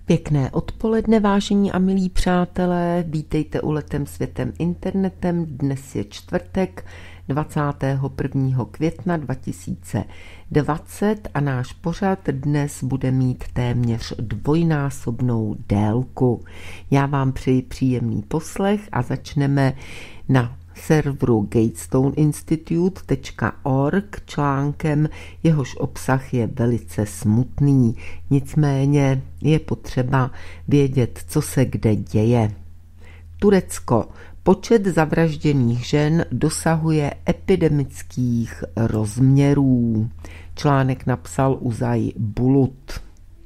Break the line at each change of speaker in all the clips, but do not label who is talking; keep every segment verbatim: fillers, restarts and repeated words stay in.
Pěkné odpoledne, vážení a milí přátelé, vítejte u Letem světem internetem. Dnes je čtvrtek, dvacátého prvního května dva tisíce dvacet a náš pořad dnes bude mít téměř dvojnásobnou délku. Já vám přeji příjemný poslech a začneme na serveru gatestone institute tečka org článkem, jehož obsah je velice smutný. Nicméně je potřeba vědět, co se kde děje. Turecko. Počet zavražděných žen dosahuje epidemických rozměrů. Článek napsal Uzay Bulut.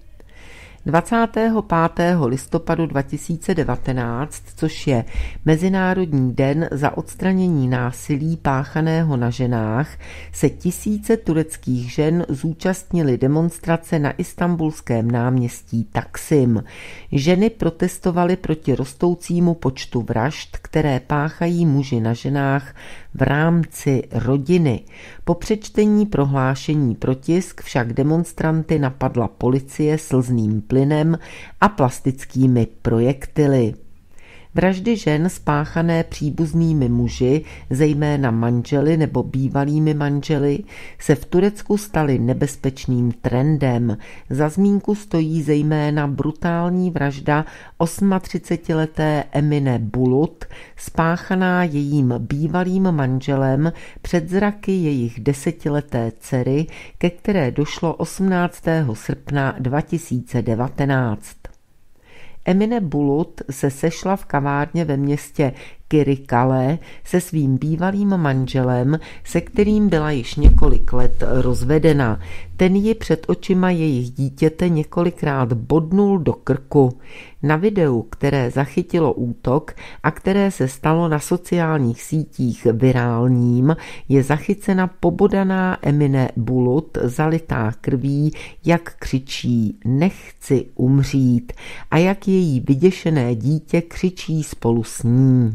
dvacátého pátého listopadu dva tisíce devatenáct, což je Mezinárodní den za odstranění násilí páchaného na ženách, se tisíce tureckých žen zúčastnily demonstrace na istanbulském náměstí Taksim. Ženy protestovaly proti rostoucímu počtu vražd, které páchají muži na ženách v rámci rodiny. Po přečtení prohlášení pro tisk však demonstranty napadla policie slzným plynem a plastickými projektily. Vraždy žen spáchané příbuznými muži, zejména manželi nebo bývalými manželi, se v Turecku staly nebezpečným trendem. Za zmínku stojí zejména brutální vražda třicetiosmileté Emine Bulut, spáchaná jejím bývalým manželem před zraky jejich desetileté dcery, ke které došlo osmnáctého srpna dva tisíce devatenáct. Emine Bulut se sešla v kavárně ve městě Kirikale se svým bývalým manželem, se kterým byla již několik let rozvedena. Ten ji před očima jejich dítěte několikrát bodnul do krku. Na videu, které zachytilo útok a které se stalo na sociálních sítích virálním, je zachycena pobodaná Emine Bulut, zalitá krví, jak křičí "nechci umřít" a jak její vyděšené dítě křičí spolu s ní.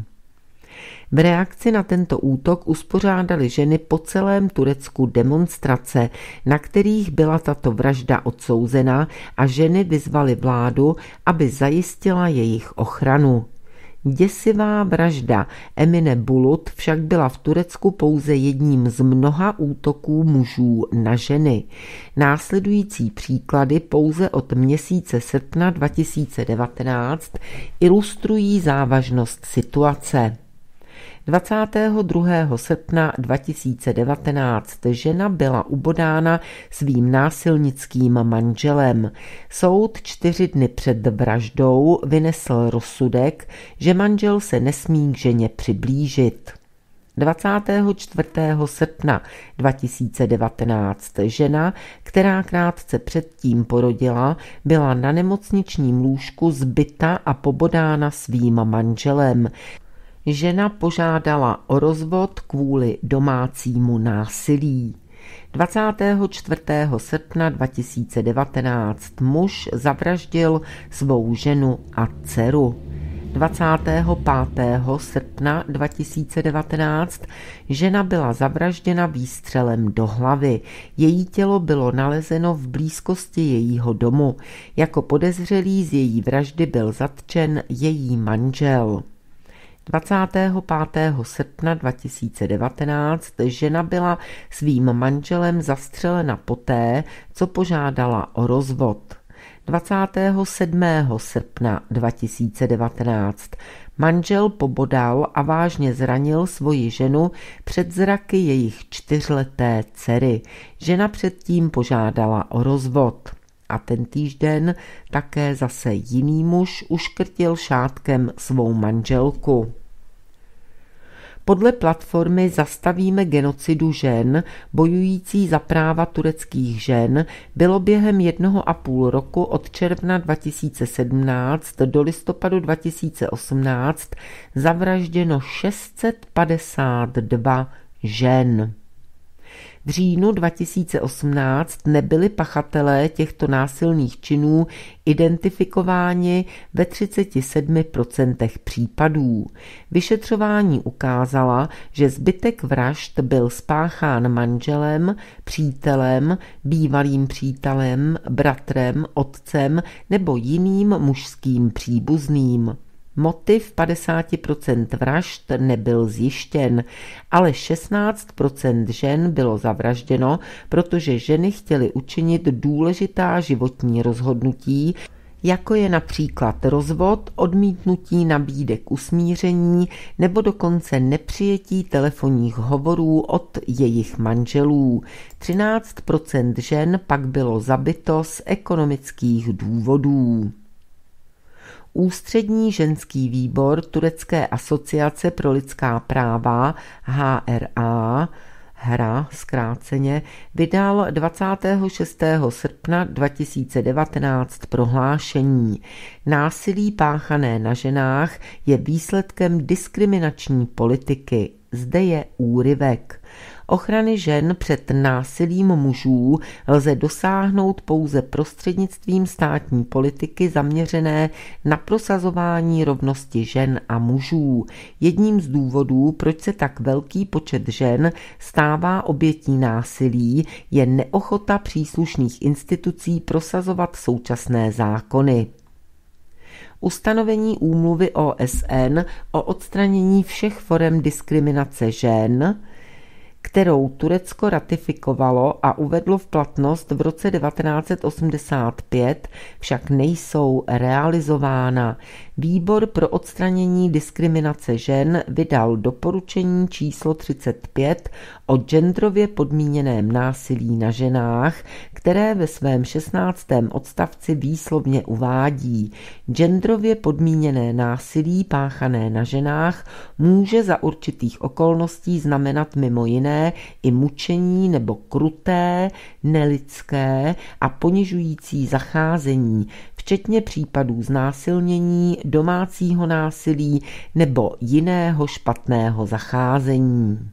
V reakci na tento útok uspořádali ženy po celém Turecku demonstrace, na kterých byla tato vražda odsouzena, a ženy vyzvaly vládu, aby zajistila jejich ochranu. Děsivá vražda Emine Bulut však byla v Turecku pouze jedním z mnoha útoků mužů na ženy. Následující příklady pouze od měsíce srpna dva tisíce devatenáct ilustrují závažnost situace. dvacátého druhého srpna dva tisíce devatenáct žena byla ubodána svým násilnickým manželem. Soud čtyři dny před vraždou vynesl rozsudek, že manžel se nesmí k ženě přiblížit. dvacátého čtvrtého srpna dva tisíce devatenáct žena, která krátce předtím porodila, byla na nemocničním lůžku zbita a pobodána svým manželem. Žena požádala o rozvod kvůli domácímu násilí. dvacátého čtvrtého srpna dva tisíce devatenáct muž zavraždil svou ženu a dceru. dvacátého pátého srpna dva tisíce devatenáct žena byla zavražděna výstřelem do hlavy. Její tělo bylo nalezeno v blízkosti jejího domu. Jako podezřelý z její vraždy byl zatčen její manžel. dvacátého pátého srpna dva tisíce devatenáct žena byla svým manželem zastřelena poté, co požádala o rozvod. dvacátého sedmého srpna dva tisíce devatenáct manžel pobodal a vážně zranil svoji ženu před zraky jejich čtyřleté dcery. Žena předtím požádala o rozvod. A tentýž den také zase jiný muž uškrtil šátkem svou manželku. Podle platformy Zastavíme genocidu žen, bojující za práva tureckých žen, bylo během jednoho a půl roku od června dva tisíce sedmnáct do listopadu dva tisíce osmnáct zavražděno šest set padesát dva žen. V říjnu dva tisíce osmnáct nebyli pachatelé těchto násilných činů identifikováni ve třicet sedm procent případů. Vyšetřování ukázala, že zbytek vražd byl spáchán manželem, přítelem, bývalým přítelem, bratrem, otcem nebo jiným mužským příbuzným. Motiv padesát procent vražd nebyl zjištěn, ale šestnáct procent žen bylo zavražděno, protože ženy chtěly učinit důležitá životní rozhodnutí, jako je například rozvod, odmítnutí nabídek usmíření nebo dokonce nepřijetí telefonních hovorů od jejich manželů. třináct procent žen pak bylo zabito z ekonomických důvodů. Ústřední ženský výbor Turecké asociace pro lidská práva H R A, HERA zkráceně, vydal dvacátého šestého srpna dva tisíce devatenáct prohlášení. Násilí páchané na ženách je výsledkem diskriminační politiky. Zde je úryvek. Ochrany žen před násilím mužů lze dosáhnout pouze prostřednictvím státní politiky zaměřené na prosazování rovnosti žen a mužů. Jedním z důvodů, proč se tak velký počet žen stává obětí násilí, je neochota příslušných institucí prosazovat současné zákony. Ustanovení úmluvy O S N o odstranění všech forem diskriminace žen, kterou Turecko ratifikovalo a uvedlo v platnost v roce devatenáct set osmdesát pět, však nejsou realizována. Výbor pro odstranění diskriminace žen vydal doporučení číslo třicet pět o genderově podmíněném násilí na ženách, které ve svém šestnáctém odstavci výslovně uvádí: genderově podmíněné násilí páchané na ženách může za určitých okolností znamenat mimo jiné i mučení nebo kruté, nelidské a ponižující zacházení, včetně případů znásilnění, domácího násilí nebo jiného špatného zacházení.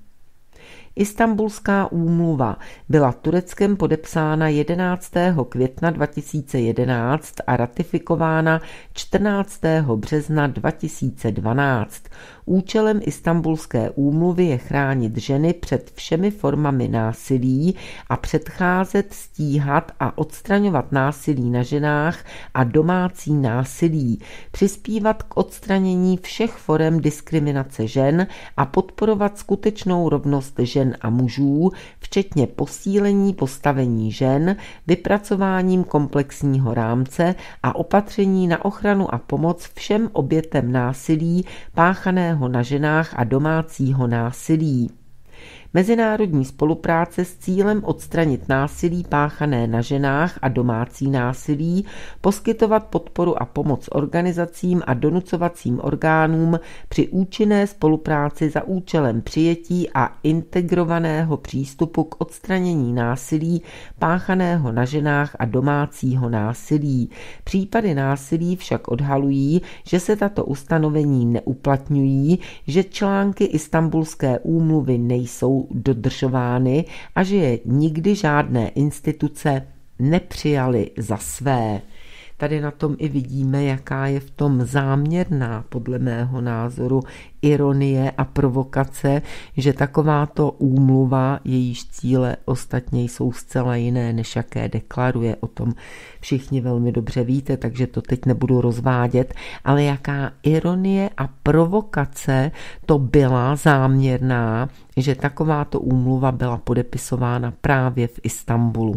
Istanbulská úmluva byla Tureckem podepsána jedenáctého května dva tisíce jedenáct a ratifikována čtrnáctého března dva tisíce dvanáct. Účelem Istanbulské úmluvy je chránit ženy před všemi formami násilí a předcházet, stíhat a odstraňovat násilí na ženách a domácí násilí, přispívat k odstranění všech forem diskriminace žen a podporovat skutečnou rovnost žen a mužů, včetně posílení postavení žen, vypracováním komplexního rámce a opatření na ochranu a pomoc všem obětem násilí páchaného na ženách a domácího násilí. Mezinárodní spolupráce s cílem odstranit násilí páchané na ženách a domácí násilí, poskytovat podporu a pomoc organizacím a donucovacím orgánům při účinné spolupráci za účelem přijetí a integrovaného přístupu k odstranění násilí páchaného na ženách a domácího násilí. Případy násilí však odhalují, že se tato ustanovení neuplatňují, že články Istanbulské úmluvy nejsou dodržovány a že je nikdy žádné instituce nepřijaly za své. Tady na tom i vidíme, jaká je v tom záměrná, podle mého názoru, ironie a provokace, že takováto úmluva, jejíž cíle ostatně jsou zcela jiné, než jaké deklaruje. O tom všichni velmi dobře víte, takže to teď nebudu rozvádět, ale jaká ironie a provokace to byla záměrná, že takováto úmluva byla podepisována právě v Istanbulu.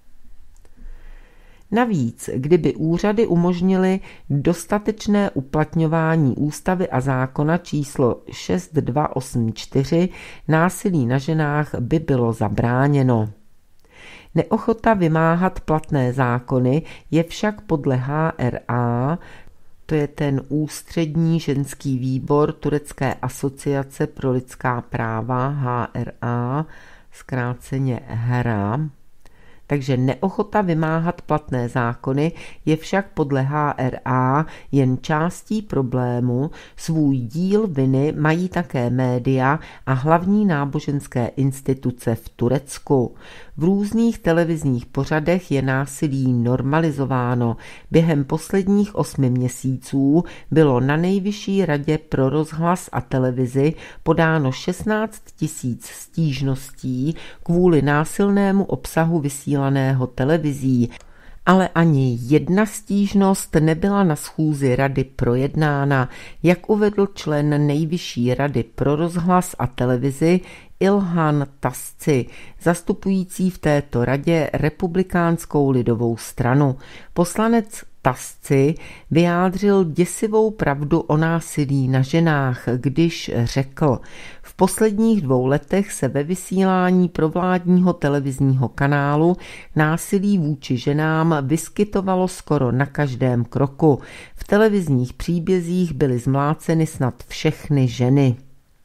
Navíc, kdyby úřady umožnily dostatečné uplatňování ústavy a zákona číslo šest dva osm čtyři, násilí na ženách by bylo zabráněno. Neochota vymáhat platné zákony je však podle H R A, to je ten ústřední ženský výbor Turecké asociace pro lidská práva H R A, zkráceně HERA, takže neochota vymáhat platné zákony je však podle H R A jen částí problému, svůj díl viny mají také média a hlavní náboženské instituce v Turecku. V různých televizních pořadech je násilí normalizováno. Během posledních osmi měsíců bylo na Nejvyšší radě pro rozhlas a televizi podáno šestnáct tisíc stížností kvůli násilnému obsahu vysílaného televizí, ale ani jedna stížnost nebyla na schůzi rady projednána, jak uvedl člen Nejvyšší rady pro rozhlas a televizi Ilhan Tasci, zastupující v této radě Republikánskou lidovou stranu. Poslanec Tasci vyjádřil děsivou pravdu o násilí na ženách, když řekl: v posledních dvou letech se ve vysílání provládního televizního kanálu násilí vůči ženám vyskytovalo skoro na každém kroku. V televizních příbězích byly zmláceny snad všechny ženy.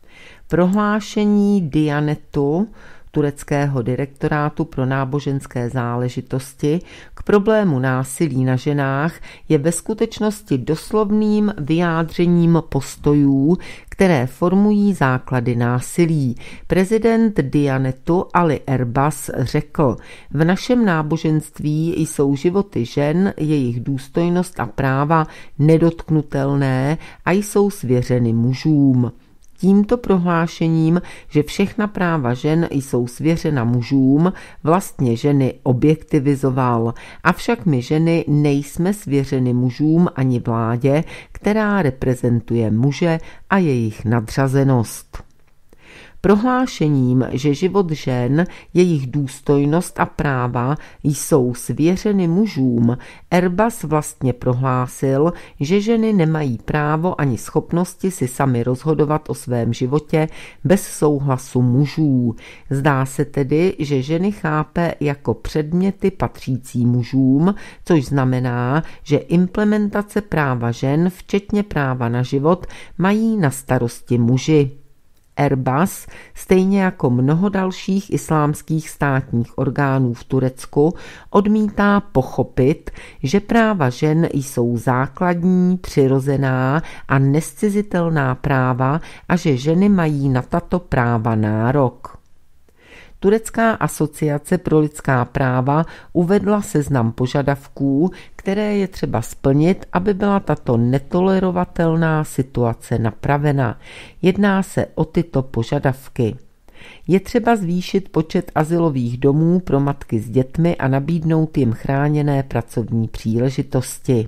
Prohlášení Diyanetu, tureckého direktorátu pro náboženské záležitosti, k problému násilí na ženách je ve skutečnosti doslovným vyjádřením postojů, které formují základy násilí. Prezident Diyanetu Ali Erbas řekl: v našem náboženství jsou životy žen, jejich důstojnost a práva nedotknutelné a jsou svěřeny mužům. Tímto prohlášením, že všechna práva žen jsou svěřena mužům, vlastně ženy objektivizoval. Avšak my ženy nejsme svěřeny mužům ani vládě, která reprezentuje muže a jejich nadřazenost. Prohlášením, že život žen, jejich důstojnost a práva jsou svěřeny mužům, Erbas vlastně prohlásil, že ženy nemají právo ani schopnosti si sami rozhodovat o svém životě bez souhlasu mužů. Zdá se tedy, že ženy chápe jako předměty patřící mužům, což znamená, že implementace práva žen, včetně práva na život, mají na starosti muži. Erbas, stejně jako mnoho dalších islámských státních orgánů v Turecku, odmítá pochopit, že práva žen jsou základní, přirozená a nezcizitelná práva a že ženy mají na tato práva nárok. Turecká asociace pro lidská práva uvedla seznam požadavků, které je třeba splnit, aby byla tato netolerovatelná situace napravena. Jedná se o tyto požadavky. Je třeba zvýšit počet azylových domů pro matky s dětmi a nabídnout jim chráněné pracovní příležitosti.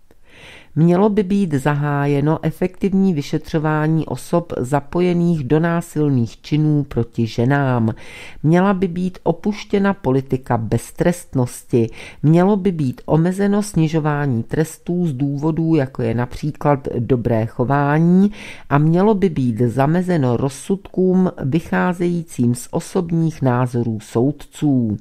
Mělo by být zahájeno efektivní vyšetřování osob zapojených do násilných činů proti ženám. Měla by být opuštěna politika beztrestnosti. Mělo by být omezeno snižování trestů z důvodů, jako je například dobré chování, a mělo by být zamezeno rozsudkům vycházejícím z osobních názorů soudců.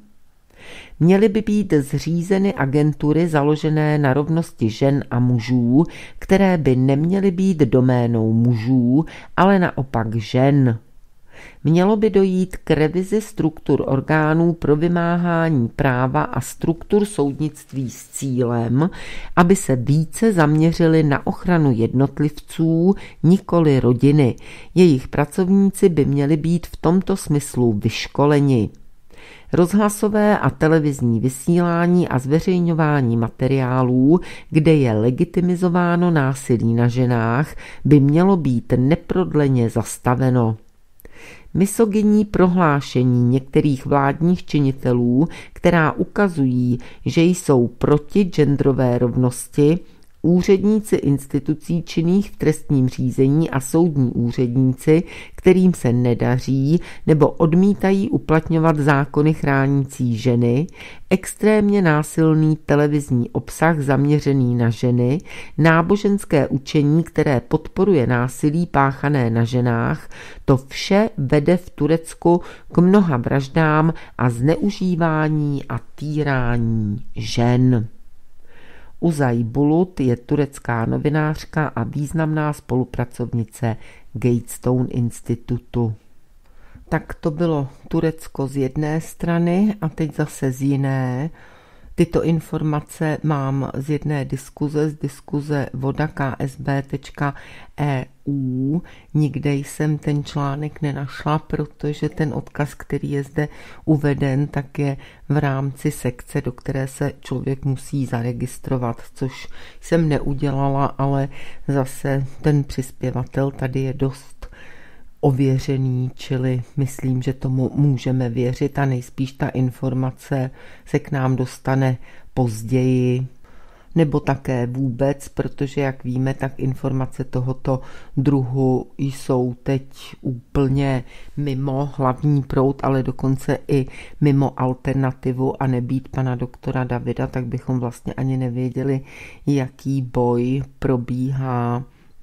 Měly by být zřízeny agentury založené na rovnosti žen a mužů, které by neměly být doménou mužů, ale naopak žen. Mělo by dojít k revizi struktur orgánů pro vymáhání práva a struktur soudnictví s cílem, aby se více zaměřili na ochranu jednotlivců, nikoli rodiny. Jejich pracovníci by měli být v tomto smyslu vyškoleni. Rozhlasové a televizní vysílání a zveřejňování materiálů, kde je legitimizováno násilí na ženách, by mělo být neprodleně zastaveno. Misogynní prohlášení některých vládních činitelů, která ukazují, že jsou proti genderové rovnosti, úředníci institucí činných v trestním řízení a soudní úředníci, kterým se nedaří nebo odmítají uplatňovat zákony chránící ženy, extrémně násilný televizní obsah zaměřený na ženy, náboženské učení, které podporuje násilí páchané na ženách, to vše vede v Turecku k mnoha vraždám a zneužívání a týrání žen. Uzay Bulut je turecká novinářka a významná spolupracovnice Gatestone institutu. Tak to bylo Turecko z jedné strany a teď zase z jiné. Tyto informace mám z jedné diskuze, z diskuze voda k s b tečka e u. Nikde jsem ten článek nenašla, protože ten odkaz, který je zde uveden, tak je v rámci sekce, do které se člověk musí zaregistrovat, což jsem neudělala, ale zase ten přispěvatel tady je dost ověřený, čili myslím, že tomu můžeme věřit a nejspíš ta informace se k nám dostane později, nebo také vůbec, protože jak víme, tak informace tohoto druhu jsou teď úplně mimo hlavní proud, ale dokonce i mimo alternativu, a nebýt pana doktora Davida, tak bychom vlastně ani nevěděli, jaký boj probíhá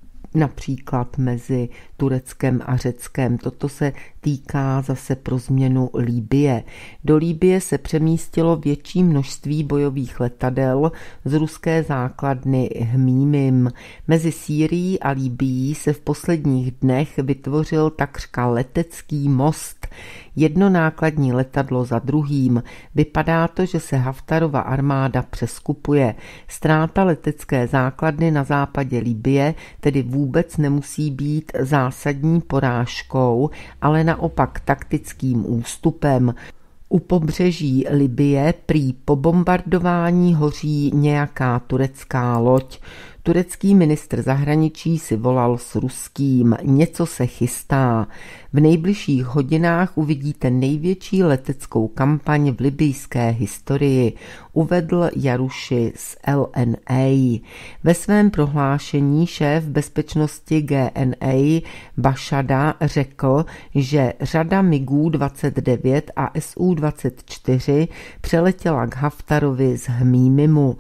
například mezi Tureckem a Řeckem. Toto se týká zase pro změnu Libye. Do Libye se přemístilo větší množství bojových letadel z ruské základny Hmímim. Mezi Sýrií a Libyí se v posledních dnech vytvořil takřka letecký most. Jedno nákladní letadlo za druhým. Vypadá to, že se Haftarova armáda přeskupuje. Ztráta letecké základny na západě Libye tedy vůbec nemusí být zásadní porážkou, ale naopak taktickým ústupem. U pobřeží Libye prý po bombardování hoří nějaká turecká loď. Turecký ministr zahraničí si volal s ruským. Něco se chystá. V nejbližších hodinách uvidíte největší leteckou kampaň v libyjské historii, uvedl Jaruši z L N A. Ve svém prohlášení šéf bezpečnosti G N A Bašada řekl, že řada migů dvacet devět a S U dvacet čtyři přeletěla k Haftarovi z Hmímimu.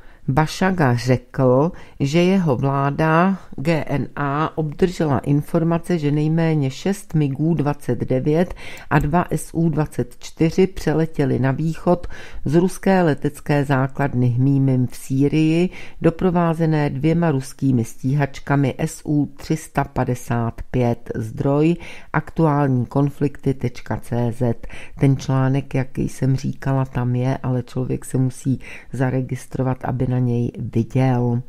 Bašaga řekl, že jeho vláda G N A obdržela informace, že nejméně šest migů dvacet devět a dva S U dvacet čtyři přeletěli na východ z ruské letecké základny Hmímim v Sýrii, doprovázené dvěma ruskými stíhačkami S U tři sta padesát pět. Zdroj aktuální konflikty tečka cé zet. Ten článek, jak jsem říkala, tam je, ale člověk se musí zaregistrovat, aby na něj viděl.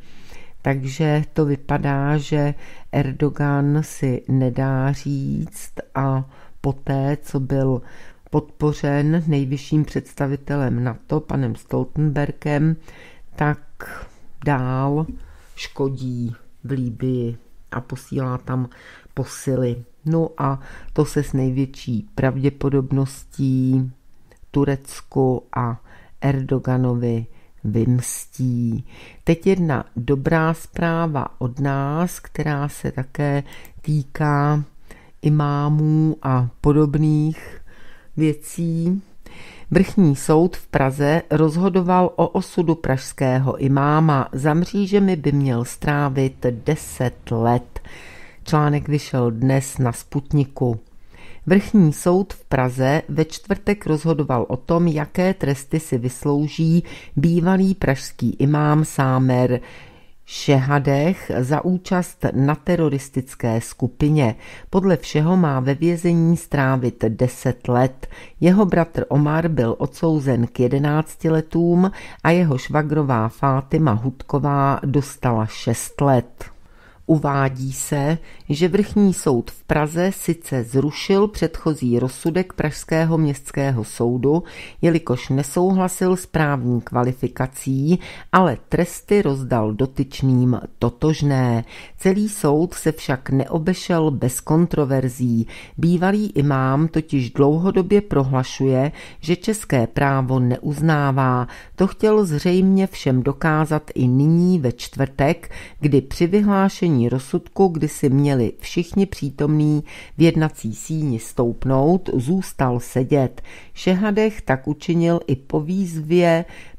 Takže to vypadá, že Erdogan si nedá říct a poté, co byl podpořen nejvyšším představitelem NATO, panem Stoltenbergem, tak dál škodí v Libyi a posílá tam posily. No a to se s největší pravděpodobností Turecku a Erdoganovi vymstí. Teď jedna dobrá zpráva od nás, která se také týká imámů a podobných věcí. Vrchní soud v Praze rozhodoval o osudu pražského imáma. Za mřížemi by měl strávit deset let. Článek vyšel dnes na Sputniku. Vrchní soud v Praze ve čtvrtek rozhodoval o tom, jaké tresty si vyslouží bývalý pražský imám Sámer Šehadeh za účast na teroristické skupině. Podle všeho má ve vězení strávit deset let. Jeho bratr Omar byl odsouzen k jedenácti letům a jeho švagrová Fátima Hudková dostala šest let. Uvádí se, že vrchní soud v Praze sice zrušil předchozí rozsudek Pražského městského soudu, jelikož nesouhlasil s právní kvalifikací, ale tresty rozdal dotyčným totožné. Celý soud se však neobešel bez kontroverzí. Bývalý imám totiž dlouhodobě prohlašuje, že české právo neuznává. To chtěl zřejmě všem dokázat i nyní ve čtvrtek, kdy při vyhlášení rozsudku, kdy si měli všichni přítomní v jednací síni stoupnout, zůstal sedět. Šehadeh tak učinil i po výzvě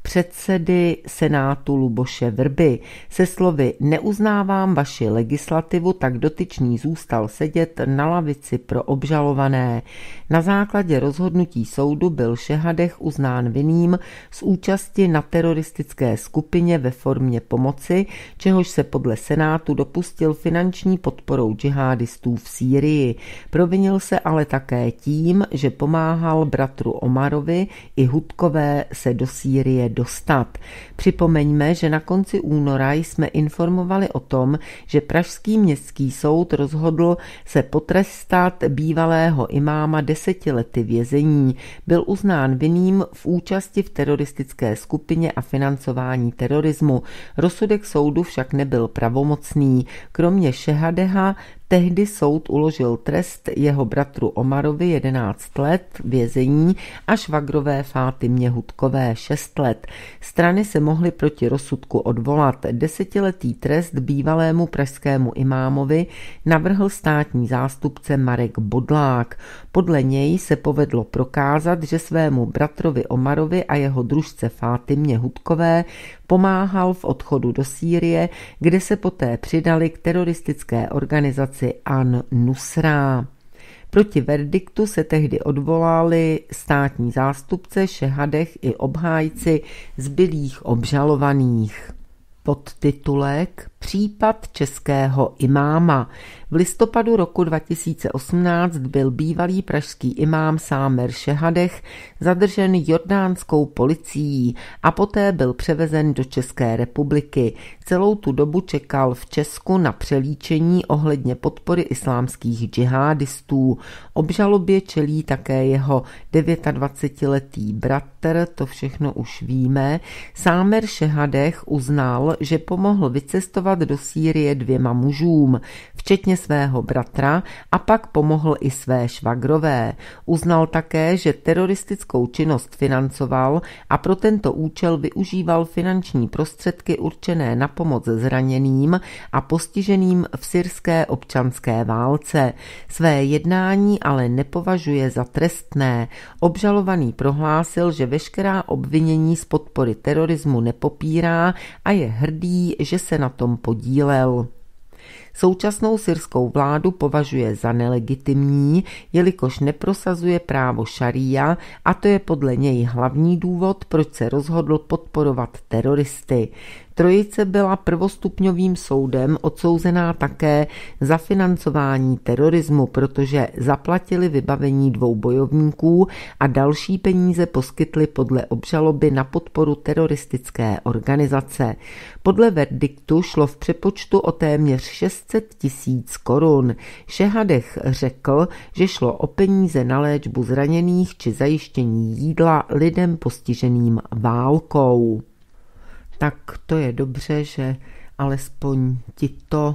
předsedy Senátu Luboše Vrby. Se slovy neuznávám vaši legislativu, tak dotyčný zůstal sedět na lavici pro obžalované. Na základě rozhodnutí soudu byl Šehadech uznán vinným z účasti na teroristické skupině ve formě pomoci, čehož se podle Senátu dopustil finanční podporou džihádistů v Sýrii. Provinil se ale také tím, že pomáhal bratru Omarovi i Hudkové se do Sýrie dostat. Připomeňme, že na konci února jsme informovali o tom, že pražský městský soud rozhodl se potrestat bývalého imáma deseti lety vězení. Byl uznán vinným v účasti v teroristické skupině a financování terorismu. Rozsudek soudu však nebyl pravomocný. Kromě Šehadeha tehdy soud uložil trest jeho bratru Omarovi jedenáct let vězení a švagrové Fátimě Hudkové šest let. Strany se mohly proti rozsudku odvolat. Desetiletý trest bývalému pražskému imámovi navrhl státní zástupce Marek Bodlák. Podle něj se povedlo prokázat, že svému bratrovi Omarovi a jeho družce Fátimě Hudkové pomáhal v odchodu do Sýrie, kde se poté přidali k teroristické organizaci An-Nusra. Proti verdiktu se tehdy odvolali státní zástupce, Šehadech i obhájci zbylých obžalovaných. Podtitulek Případ českého imáma. V listopadu roku dva tisíce osmnáct byl bývalý pražský imám Sámer Šehadech zadržen jordánskou policií a poté byl převezen do České republiky. Celou tu dobu čekal v Česku na přelíčení ohledně podpory islámských džihádistů. Obžalobě čelí také jeho dvacetidevítiletý bratr, to všechno už víme. Sámer Šehadech uznal, že pomohl vycestovat do Sýrie dvěma mužům, včetně svého bratra, a pak pomohl i své švagrové. Uznal také, že teroristickou činnost financoval a pro tento účel využíval finanční prostředky určené na pomoc zraněným a postiženým v syrské občanské válce. Své jednání ale nepovažuje za trestné. Obžalovaný prohlásil, že veškerá obvinění z podpory terorismu nepopírá a je hrdý, že se na tom podílel. Současnou syrskou vládu považuje za nelegitimní, jelikož neprosazuje právo šaría, a to je podle něj hlavní důvod, proč se rozhodl podporovat teroristy. Trojice byla prvostupňovým soudem odsouzená také za financování terorismu, protože zaplatili vybavení dvou bojovníků a další peníze poskytli podle obžaloby na podporu teroristické organizace. Podle verdiktu šlo v přepočtu o téměř šest set tisíc korun. Šehadech řekl, že šlo o peníze na léčbu zraněných či zajištění jídla lidem postiženým válkou. Tak to je dobře, že alespoň tito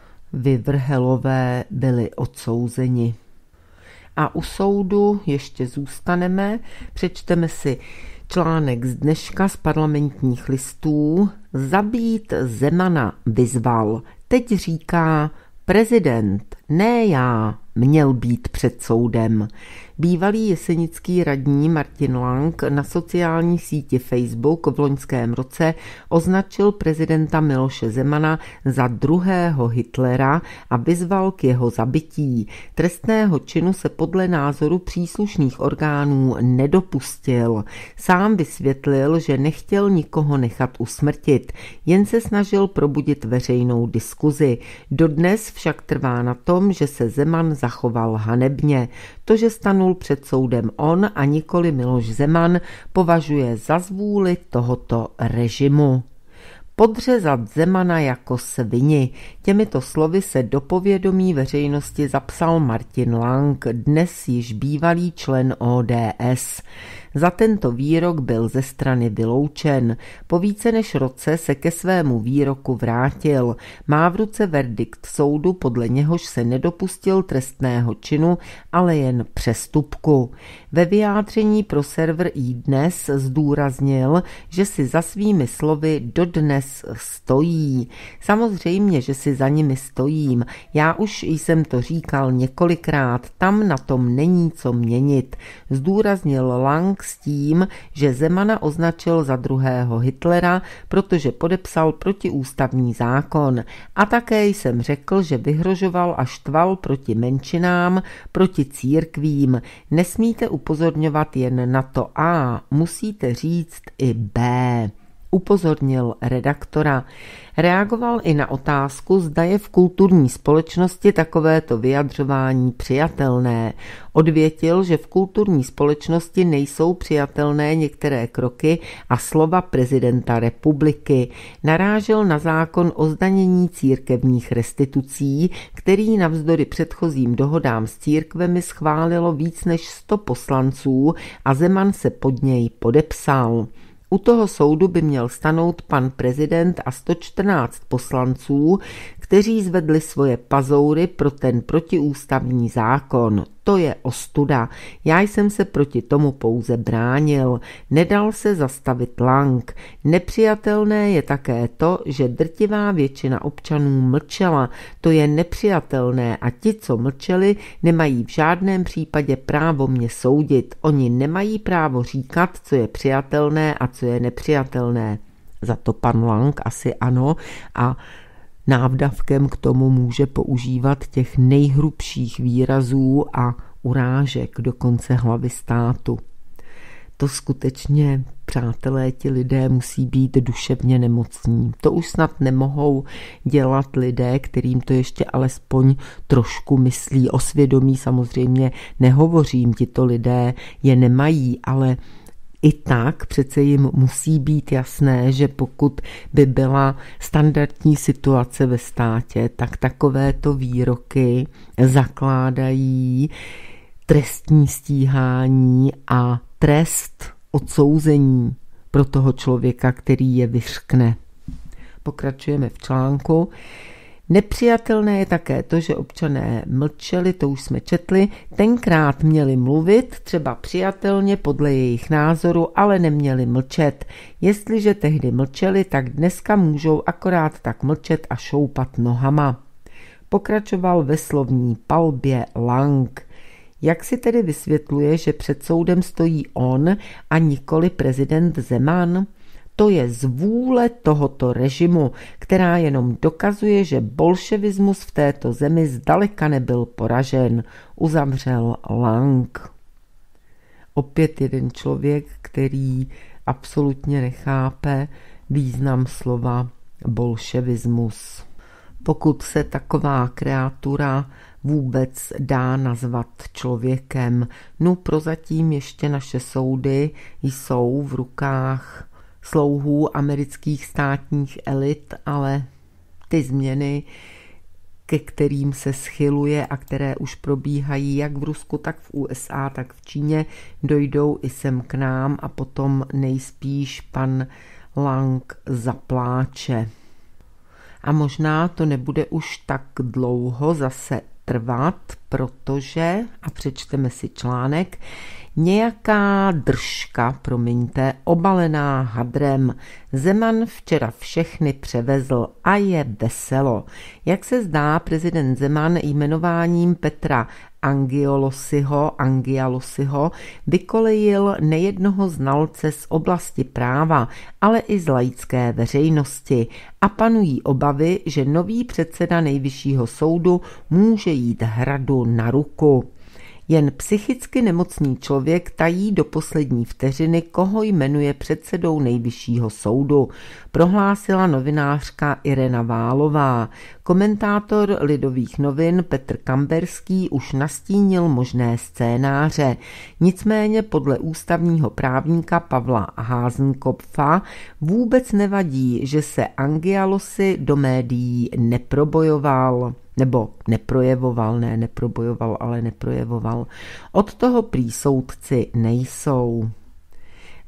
vyvrhelové byli odsouzeni. A u soudu ještě zůstaneme, přečteme si článek z dneška z Parlamentních listů. Zabít Zemana vyzval, teď říká prezident, ne já, měl být před soudem. Bývalý jesenický radní Martin Lang na sociální síti Facebook v loňském roce označil prezidenta Miloše Zemana za druhého Hitlera a vyzval k jeho zabití. Trestného činu se podle názoru příslušných orgánů nedopustil. Sám vysvětlil, že nechtěl nikoho nechat usmrtit, jen se snažil probudit veřejnou diskuzi. Dodnes však trvá na tom, že se Zeman zachoval hanebně. To, že stanul před soudem on a nikoli Miloš Zeman, považuje za zvůli tohoto režimu. Podřezat Zemana jako svini. Těmito slovy se do povědomí veřejnosti zapsal Martin Lang, dnes již bývalý člen O D S. Za tento výrok byl ze strany vyloučen. Po více než roce se ke svému výroku vrátil. Má v ruce verdikt soudu, podle něhož se nedopustil trestného činu, ale jen přestupku. Ve vyjádření pro server iDnes zdůraznil, že si za svými slovy dodnes stojí. Samozřejmě, že si za nimi stojím. Já už jsem to říkal několikrát, tam na tom není co měnit. Zdůraznil Lang Lang s tím, že Zemana označil za druhého Hitlera, protože podepsal protiústavní zákon. A také jsem řekl, že vyhrožoval a štval proti menšinám, proti církvím. Nesmíte upozorňovat jen na to A, musíte říct i B. Upozornil redaktora. Reagoval i na otázku, zda je v kulturní společnosti takovéto vyjadřování přijatelné. Odvětil, že v kulturní společnosti nejsou přijatelné některé kroky a slova prezidenta republiky. Narážel na zákon o zdanění církevních restitucí, který navzdory předchozím dohodám s církvemi schválilo víc než sto poslanců a Zeman se pod něj podepsal. U toho soudu by měl stanout pan prezident a sto čtrnáct poslanců, kteří zvedli svoje pazoury pro ten protiústavní zákon. To je ostuda. Já jsem se proti tomu pouze bránil. Nedal se zastavit Lang. Nepřijatelné je také to, že drtivá většina občanů mlčela. To je nepřijatelné a ti, co mlčeli, nemají v žádném případě právo mě soudit. Oni nemají právo říkat, co je přijatelné a co je nepřijatelné. Za to pan Lang asi ano a návdavkem k tomu může používat těch nejhrubších výrazů a urážek do konce hlavy státu. To skutečně, přátelé, ti lidé musí být duševně nemocní. To už snad nemohou dělat lidé, kterým to ještě alespoň trošku myslí. O svědomí samozřejmě nehovořím, tito lidé je nemají, ale i tak přece jim musí být jasné, že pokud by byla standardní situace ve státě, tak takovéto výroky zakládají trestní stíhání a trest odsouzení pro toho člověka, který je vyřkne. Pokračujeme v článku. Nepřijatelné je také to, že občané mlčeli, to už jsme četli, tenkrát měli mluvit, třeba přijatelně podle jejich názoru, ale neměli mlčet. Jestliže tehdy mlčeli, tak dneska můžou akorát tak mlčet a šoupat nohama. Pokračoval ve slovní palbě Lang. Jak si tedy vysvětluje, že před soudem stojí on a nikoli prezident Zeman? To je zvůle tohoto režimu, která jenom dokazuje, že bolševismus v této zemi zdaleka nebyl poražen, uzavřel Lang. Opět jeden člověk, který absolutně nechápe význam slova bolševismus. Pokud se taková kreatura vůbec dá nazvat člověkem, no prozatím ještě naše soudy jsou v rukách slouhů amerických státních elit, ale ty změny, ke kterým se schyluje a které už probíhají jak v Rusku, tak v U S A, tak v Číně, dojdou i sem k nám a potom nejspíš pan Lang zapláče. A možná to nebude už tak dlouho zase trvat, protože, a přečteme si článek, nějaká držka, promiňte, obalená hadrem. Zeman včera všechny převezl a je veselo. Jak se zdá, prezident Zeman jmenováním Petra Angiolosiho, Angialosiho vykolejil nejednoho znalce z oblasti práva, ale i z laické veřejnosti a panují obavy, že nový předseda Nejvyššího soudu může jít hradu na ruku. Jen psychicky nemocný člověk tají do poslední vteřiny, koho jmenuje předsedou Nejvyššího soudu, prohlásila novinářka Irena Válová. Komentátor Lidových novin Petr Kamberský už nastínil možné scénáře. Nicméně podle ústavního právníka Pavla Házenkopfa vůbec nevadí, že se Angialosi do médií neprobojoval. Nebo neprojevoval, ne neprobojoval, ale neprojevoval. Od toho prý soudci nejsou.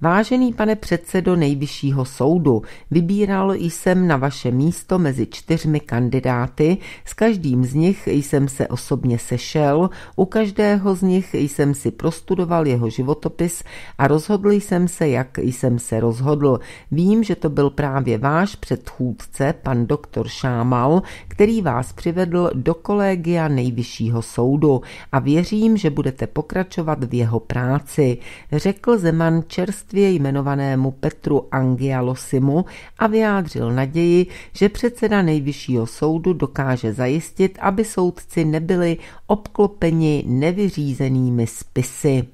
Vážený pane předsedo Nejvyššího soudu, vybíral jsem na vaše místo mezi čtyřmi kandidáty, s každým z nich jsem se osobně sešel, u každého z nich jsem si prostudoval jeho životopis a rozhodl jsem se, jak jsem se rozhodl. Vím, že to byl právě váš předchůdce, pan doktor Šámal, který vás přivedl do kolegia Nejvyššího soudu a věřím, že budete pokračovat v jeho práci, řekl Zeman čerstvě jmenovanému Petru Angyalosimu a vyjádřil naději, že předseda Nejvyššího soudu dokáže zajistit, aby soudci nebyli obklopeni nevyřízenými spisy.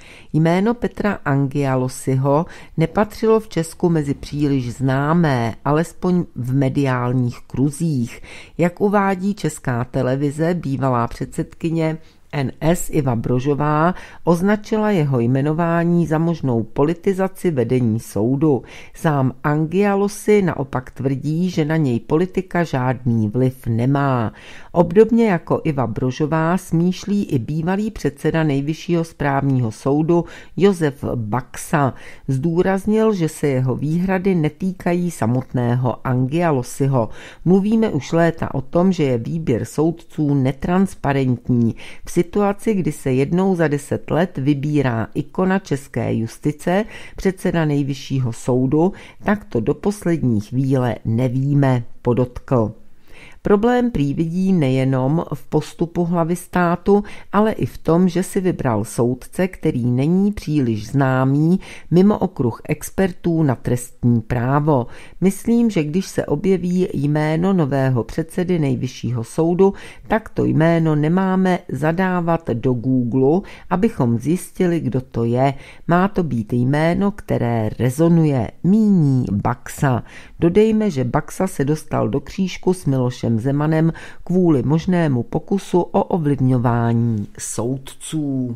Jméno Petra Angyalosiho nepatřilo v Česku mezi příliš známé, alespoň v mediálních kruzích. Jak uvádí Česká televize, bývalá předsedkyně N S Iva Brožová označila jeho jmenování za možnou politizaci vedení soudu. Sám Angyalosi naopak tvrdí, že na něj politika žádný vliv nemá. Obdobně jako Iva Brožová smýšlí i bývalý předseda Nejvyššího správního soudu Josef Baxa. Zdůraznil, že se jeho výhrady netýkají samotného Angyalosiho. Mluvíme už léta o tom, že je výběr soudců netransparentní. V situaci, kdy se jednou za deset let vybírá ikona české justice, předseda Nejvyššího soudu, tak to do poslední chvíle nevíme, podotkl. Problém prý vidí nejenom v postupu hlavy státu, ale i v tom, že si vybral soudce, který není příliš známý mimo okruh expertů na trestní právo. Myslím, že když se objeví jméno nového předsedy Nejvyššího soudu, tak to jméno nemáme zadávat do Google, abychom zjistili, kdo to je. Má to být jméno, které rezonuje, míní Baxa. Dodejme, že Baxa se dostal do křížku s Milošem Zemanem kvůli možnému pokusu o ovlivňování soudců.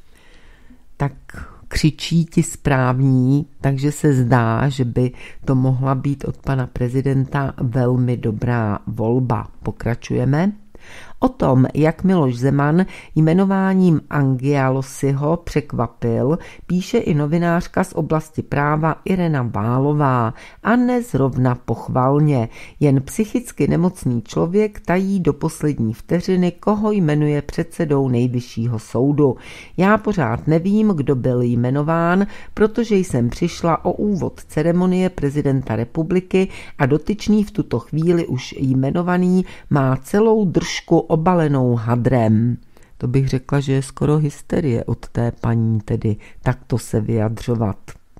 Tak křičí ti správní, takže se zdá, že by to mohla být od pana prezidenta velmi dobrá volba. Pokračujeme. O tom, jak Miloš Zeman jmenováním Angyalosiho překvapil, píše i novinářka z oblasti práva Irena Válová a ne zrovna pochvalně. Jen psychicky nemocný člověk tají do poslední vteřiny, koho jmenuje předsedou Nejvyššího soudu. Já pořád nevím, kdo byl jmenován, protože jsem přišla o úvod ceremonie prezidenta republiky a dotyčný v tuto chvíli už jmenovaný má celou držku obalenou hadrem. To bych řekla, že je skoro hysterie od té paní tedy takto se vyjadřovat.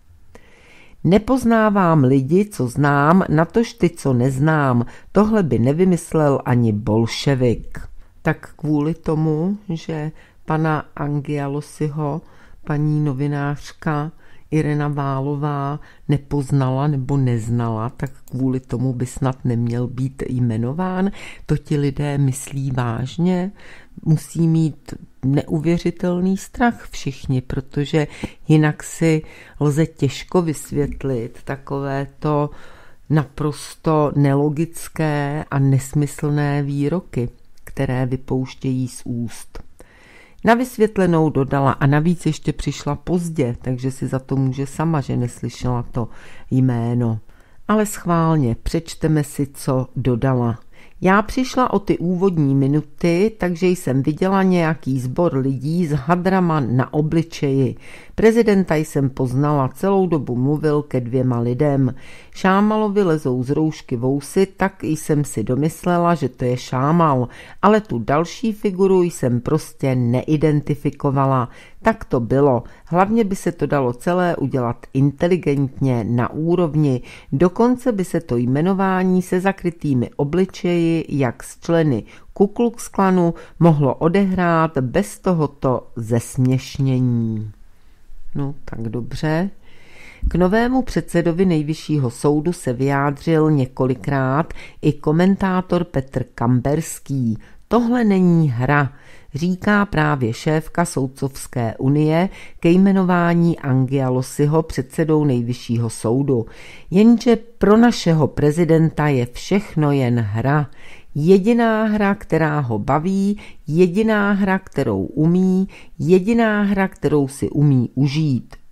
Nepoznávám lidi, co znám, natož ty, co neznám. Tohle by nevymyslel ani bolševik. Tak kvůli tomu, že pana Angyalosiho paní novinářka Irena Válová nepoznala nebo neznala, tak kvůli tomu by snad neměl být jmenován. To ti lidé myslí vážně, musí mít neuvěřitelný strach všichni, protože jinak si lze těžko vysvětlit takovéto naprosto nelogické a nesmyslné výroky, které vypouštějí z úst. Na vysvětlenou dodala a navíc ještě přišla pozdě, takže si za to může sama, že neslyšela to jméno. Ale schválně, přečteme si, co dodala. Já přišla o ty úvodní minuty, takže jsem viděla nějaký sbor lidí s hadrama na obličeji. Prezidenta jsem poznala, celou dobu mluvil ke dvěma lidem. Šámalovi lezou z roušky vousy, tak jsem si domyslela, že to je Šámal, ale tu další figuru jsem prostě neidentifikovala. Tak to bylo. Hlavně by se to dalo celé udělat inteligentně, na úrovni. Dokonce by se to jmenování se zakrytými obličeji, jak s členy Ku Klux Klanu, mohlo odehrát bez tohoto zesměšnění. No, tak dobře. K novému předsedovi Nejvyššího soudu se vyjádřil několikrát i komentátor Petr Kamberský. Tohle není hra, říká právě šéfka Soudcovské unie ke jmenování Angyalosiho předsedou Nejvyššího soudu. Jenže pro našeho prezidenta je všechno jen hra. Jediná hra, která ho baví, jediná hra, kterou umí, jediná hra, kterou si umí užít.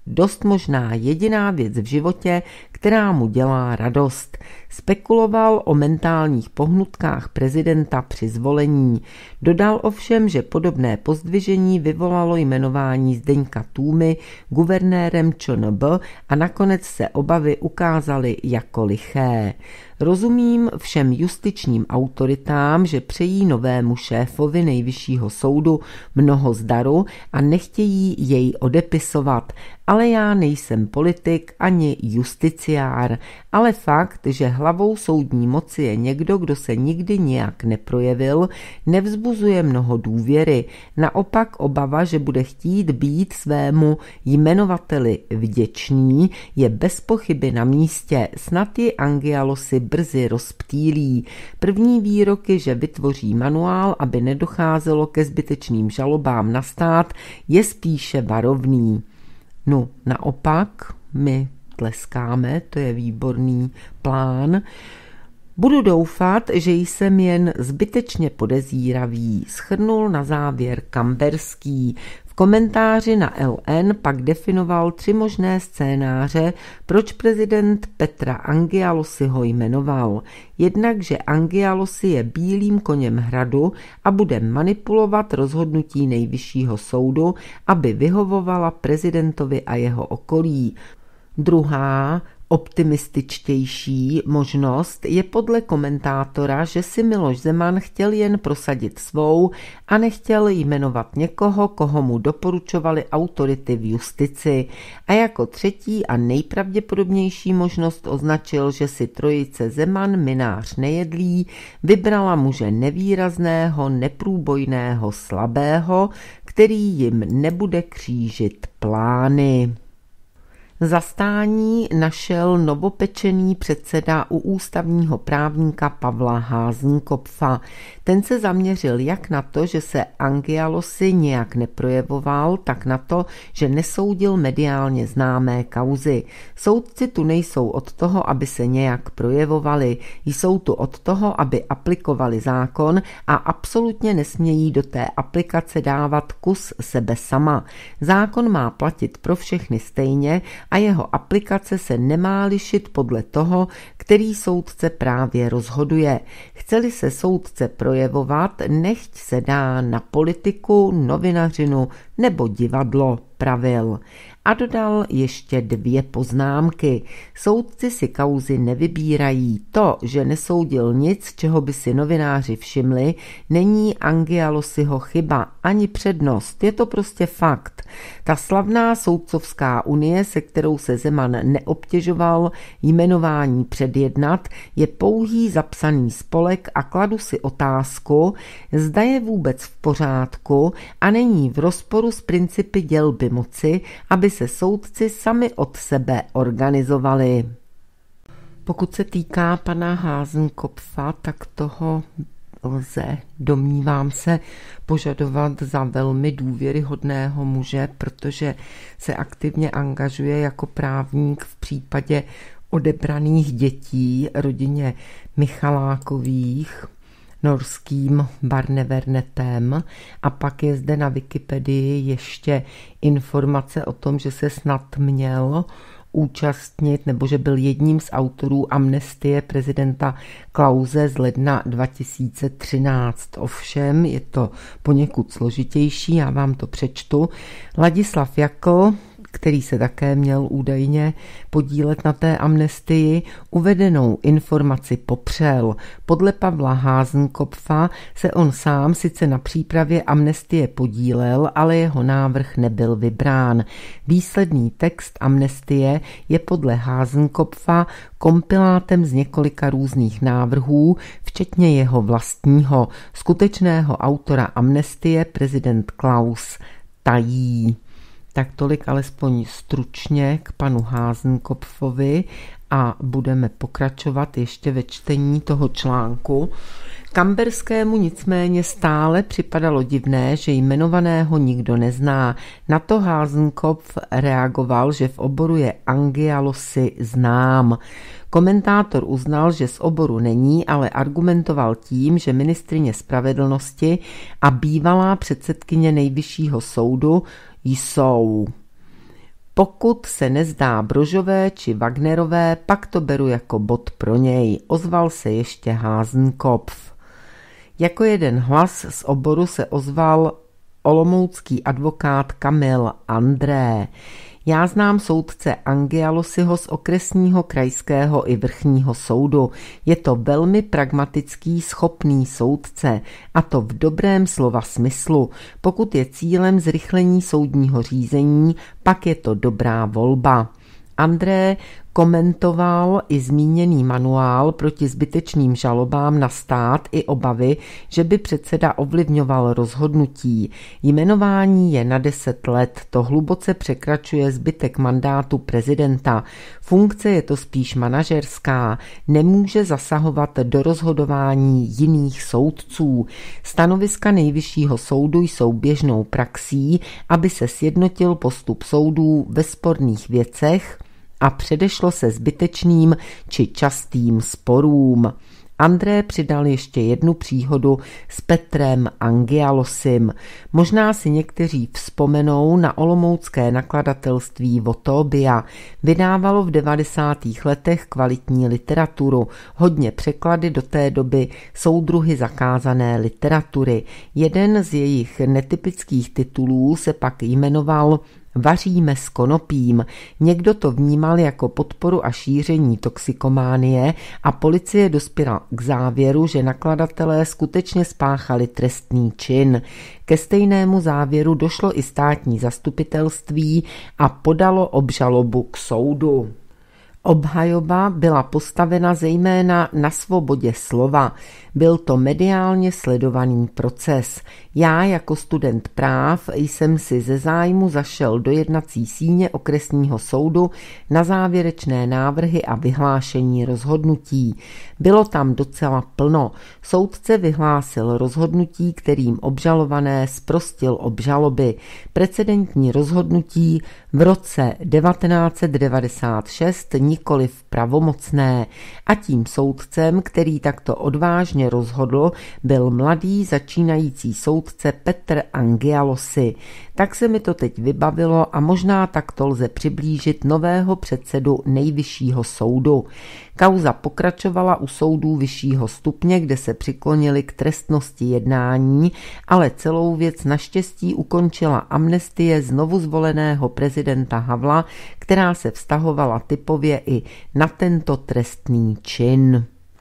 dost možná jediná věc v životě, která mu dělá radost. Spekuloval o mentálních pohnutkách prezidenta při zvolení. Dodal ovšem, že podobné pozdvižení vyvolalo jmenování Zdeňka Tůmy guvernérem ČNB a nakonec se obavy ukázaly jako liché. Rozumím všem justičním autoritám, že přejí novému šéfovi Nejvyššího soudu mnoho zdaru a nechtějí jej odepisovat, ale já nejsem politik ani justiciár, ale fakt, že hlavou soudní moci je někdo, kdo se nikdy nijak neprojevil, nevzbuzuje mnoho důvěry. Naopak obava, že bude chtít být svému jmenovateli vděčný, je bez pochyby na místě. Snad ji Angialosi brzy rozptýlí. První výroky, že vytvoří manuál, aby nedocházelo ke zbytečným žalobám na stát, je spíše varovný. No, naopak, my tleskáme, to je výborný plán. Budu doufat, že jsem jen zbytečně podezíravý, shrnul na závěr Kamberský. V komentáři na L N pak definoval tři možné scénáře, proč prezident Petra Angialosi ho jmenoval. Jednak, že Angialosi je bílým koněm hradu a bude manipulovat rozhodnutí Nejvyššího soudu, aby vyhovovala prezidentovi a jeho okolí. Druhá, optimističtější možnost je podle komentátora, že si Miloš Zeman chtěl jen prosadit svou a nechtěl jmenovat někoho, koho mu doporučovaly autority v justici. A jako třetí a nejpravděpodobnější možnost označil, že si trojice Zeman, Mynář, Nejedlý vybrala muže nevýrazného, neprůbojného, slabého, který jim nebude křížit plány. Zastání našel novopečený předseda u ústavního právníka Pavla Házenkopfa. Ten se zaměřil jak na to, že se Angialosi nějak neprojevoval, tak na to, že nesoudil mediálně známé kauzy. Soudci tu nejsou od toho, aby se nějak projevovali, jsou tu od toho, aby aplikovali zákon a absolutně nesmějí do té aplikace dávat kus sebe sama. Zákon má platit pro všechny stejně a jeho aplikace se nemá lišit podle toho, který soudce právě rozhoduje. Chce-li se soudce projevovat, nechť se dá na politiku, novinařinu nebo divadlo pravil. A dodal ještě dvě poznámky. Soudci si kauzy nevybírají. To, že nesoudil nic, čeho by si novináři všimli, není Angialosiho chyba ani přednost. Je to prostě fakt. Ta slavná soudcovská unie, se kterou se Zeman neobtěžoval jmenování předjednat, je pouhý zapsaný spolek a kladu si otázku, zda je vůbec v pořádku a není v rozporu s principy dělby moci, aby se soudci sami od sebe organizovali. Pokud se týká pana Házenkopfa, tak toho lze, domnívám se, požadovat za velmi důvěryhodného muže, protože se aktivně angažuje jako právník v případě odebraných dětí rodině Michalákových norským Barnevernetem a pak je zde na Wikipedii ještě informace o tom, že se snad měl účastnit nebo že byl jedním z autorů amnestie prezidenta Klause z ledna dva tisíce třináct. Ovšem je to poněkud složitější, já vám to přečtu. Ladislav Jakl, který se také měl údajně podílet na té amnestii, uvedenou informaci popřel. Podle Pavla Házenkopfa se on sám sice na přípravě amnestie podílel, ale jeho návrh nebyl vybrán. Výsledný text amnestie je podle Házenkopfa kompilátem z několika různých návrhů, včetně jeho vlastního. Skutečného autora amnestie prezident Klaus tají. Tak tolik alespoň stručně k panu Házenkopfovi a budeme pokračovat ještě ve čtení toho článku. Kamberskému nicméně stále připadalo divné, že jmenovaného nikdo nezná. Na to Házenkopf reagoval, že v oboru je Angialosi znám. Komentátor uznal, že z oboru není, ale argumentoval tím, že ministryně spravedlnosti a bývalá předsedkyně Nejvyššího soudu jsou. Pokud se nezdá Brožové či Wagnerové, pak to beru jako bod pro něj, ozval se ještě Hasenkopf. Jako jeden hlas z oboru se ozval olomoucký advokát Kamil André. Já znám soudce Angialosiho z okresního, krajského i vrchního soudu. Je to velmi pragmatický, schopný soudce, a to v dobrém slova smyslu. Pokud je cílem zrychlení soudního řízení, pak je to dobrá volba. André komentoval i zmíněný manuál proti zbytečným žalobám na stát i obavy, že by předseda ovlivňoval rozhodnutí. Jmenování je na deset let, to hluboce překračuje zbytek mandátu prezidenta. Funkce je to spíš manažerská, nemůže zasahovat do rozhodování jiných soudců. Stanoviska Nejvyššího soudu jsou běžnou praxí, aby se sjednotil postup soudů ve sporných věcech a předešlo se zbytečným či častým sporům. André přidal ještě jednu příhodu s Petrem Angialosim. Možná si někteří vzpomenou na olomoucké nakladatelství Votobia. Vydávalo v devadesátých letech kvalitní literaturu. Hodně překlady do té doby, soudruhy zakázané literatury. Jeden z jejich netypických titulů se pak jmenoval Vaříme s konopím. Někdo to vnímal jako podporu a šíření toxikománie a policie dospěla k závěru, že nakladatelé skutečně spáchali trestný čin. Ke stejnému závěru došlo i státní zastupitelství a podalo obžalobu k soudu. Obhajoba byla postavena zejména na svobodě slova. Byl to mediálně sledovaný proces. Já jako student práv jsem si ze zájmu zašel do jednací síně okresního soudu na závěrečné návrhy a vyhlášení rozhodnutí. Bylo tam docela plno. Soudce vyhlásil rozhodnutí, kterým obžalované zprostil obžaloby. Precedentní rozhodnutí v roce devatenáct set devadesát šest nikoliv pravomocné. A tím soudcem, který takto odvážně rozhodl, byl mladý začínající soudce Petr Angialosi. Tak se mi to teď vybavilo a možná takto lze přiblížit nového předsedu Nejvyššího soudu. Kauza pokračovala u soudů vyššího stupně, kde se přiklonili k trestnosti jednání, ale celou věc naštěstí ukončila amnestie znovu zvoleného prezidenta Havla, která se vztahovala typově i na tento trestný čin.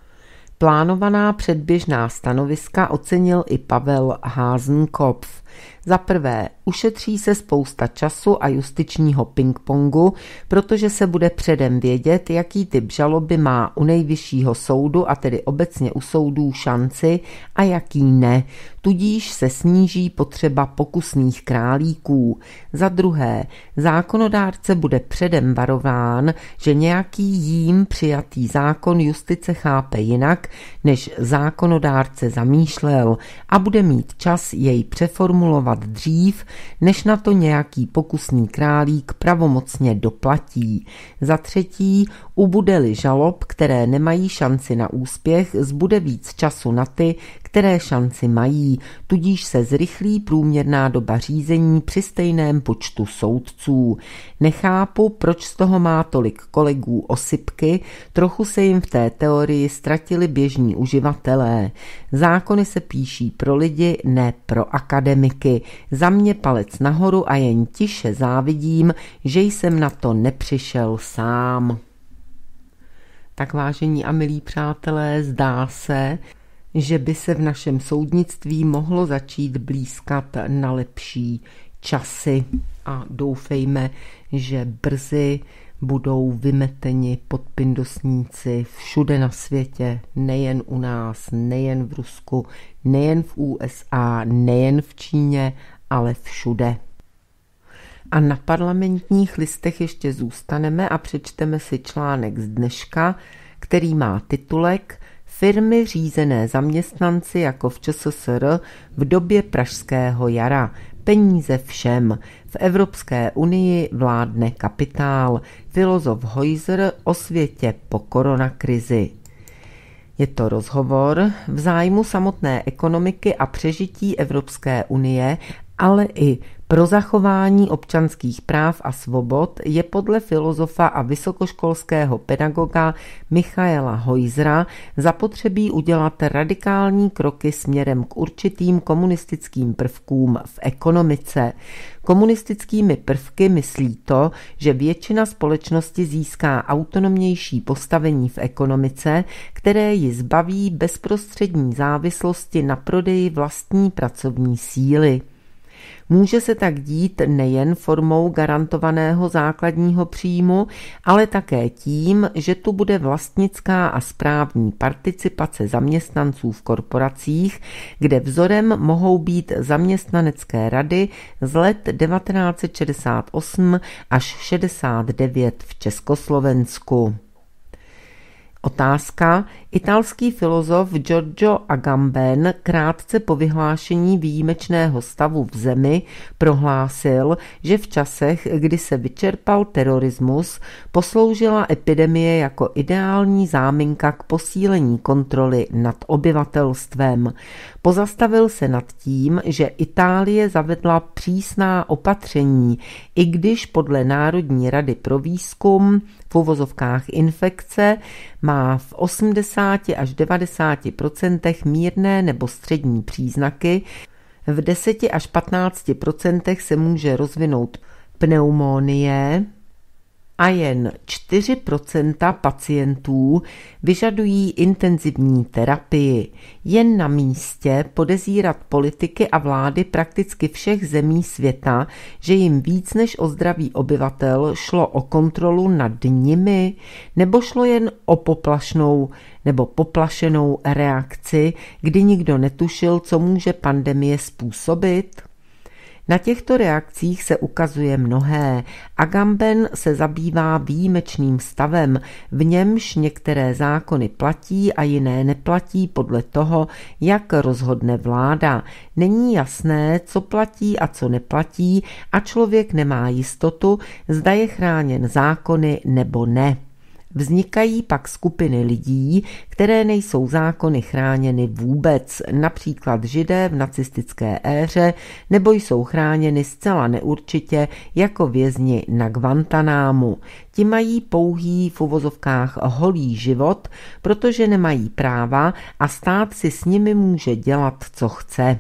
Plánovaná předběžná stanoviska ocenil i Pavel Hasenkopf. Za prvé, ušetří se spousta času a justičního pingpongu, protože se bude předem vědět, jaký typ žaloby má u Nejvyššího soudu a tedy obecně u soudů šanci a jaký ne. Tudíž se sníží potřeba pokusných králíků. Za druhé, zákonodárce bude předem varován, že nějaký jím přijatý zákon justice chápe jinak, než zákonodárce zamýšlel, a bude mít čas jej přeformulovat dřív, než na to nějaký pokusný králík pravomocně doplatí. Za třetí, ubude-li žalob, které nemají šanci na úspěch, zbude víc času na ty, které šanci mají, tudíž se zrychlí průměrná doba řízení při stejném počtu soudců. Nechápu, proč z toho má tolik kolegů osypky, trochu se jim v té teorii ztratili běžní uživatelé. Zákony se píší pro lidi, ne pro akademiky. Za mě palec nahoru a jen tiše závidím, že jsem na to nepřišel sám. Tak vážení a milí přátelé, zdá se, že by se v našem soudnictví mohlo začít blýskat na lepší časy a doufejme, že brzy budou vymeteni podpindosníci všude na světě, nejen u nás, nejen v Rusku, nejen v U S A, nejen v Číně, ale všude. A na Parlamentních listech ještě zůstaneme a přečteme si článek z dneška, který má titulek Firmy řízené zaměstnanci jako v Č S S R v době pražského jara. Peníze všem. V Evropské unii vládne kapitál. Filozof Heuser o světě po koronakrizi. Je to rozhovor v zájmu samotné ekonomiky a přežití Evropské unie ale i pro zachování občanských práv a svobod je podle filozofa a vysokoškolského pedagoga Michaela Heusera zapotřebí udělat radikální kroky směrem k určitým komunistickým prvkům v ekonomice. Komunistickými prvky myslí to, že většina společnosti získá autonomnější postavení v ekonomice, které ji zbaví bezprostřední závislosti na prodeji vlastní pracovní síly. Může se tak dít nejen formou garantovaného základního příjmu, ale také tím, že tu bude vlastnická a správní participace zaměstnanců v korporacích, kde vzorem mohou být zaměstnanecké rady z let devatenáct set šedesát osm až šedesát devět v Československu. Otázka. Italský filozof Giorgio Agamben krátce po vyhlášení výjimečného stavu v zemi prohlásil, že v časech, kdy se vyčerpal terorismus, posloužila epidemie jako ideální záminka k posílení kontroly nad obyvatelstvem. Pozastavil se nad tím, že Itálie zavedla přísná opatření, i když podle Národní rady pro výzkum v uvozovkách infekce má v osmdesáti až devadesáti procentech mírné nebo střední příznaky, v deseti až patnácti procentech se může rozvinout pneumonie a jen čtyři procenta pacientů vyžadují intenzivní terapii. Jen na místě podezírat politiky a vlády prakticky všech zemí světa, že jim víc než o zdraví obyvatel šlo o kontrolu nad nimi, nebo šlo jen o poplašnou nebo poplašenou reakci, kdy nikdo netušil, co může pandemie způsobit? Na těchto reakcích se ukazuje mnohé. Agamben se zabývá výjimečným stavem, v němž některé zákony platí a jiné neplatí podle toho, jak rozhodne vláda. Není jasné, co platí a co neplatí a člověk nemá jistotu, zda je chráněn zákony nebo ne. Vznikají pak skupiny lidí, které nejsou zákony chráněny vůbec, například Židé v nacistické éře, nebo jsou chráněny zcela neurčitě jako vězni na Guantanámu. Ti mají pouhý v uvozovkách holý život, protože nemají práva a stát si s nimi může dělat, co chce.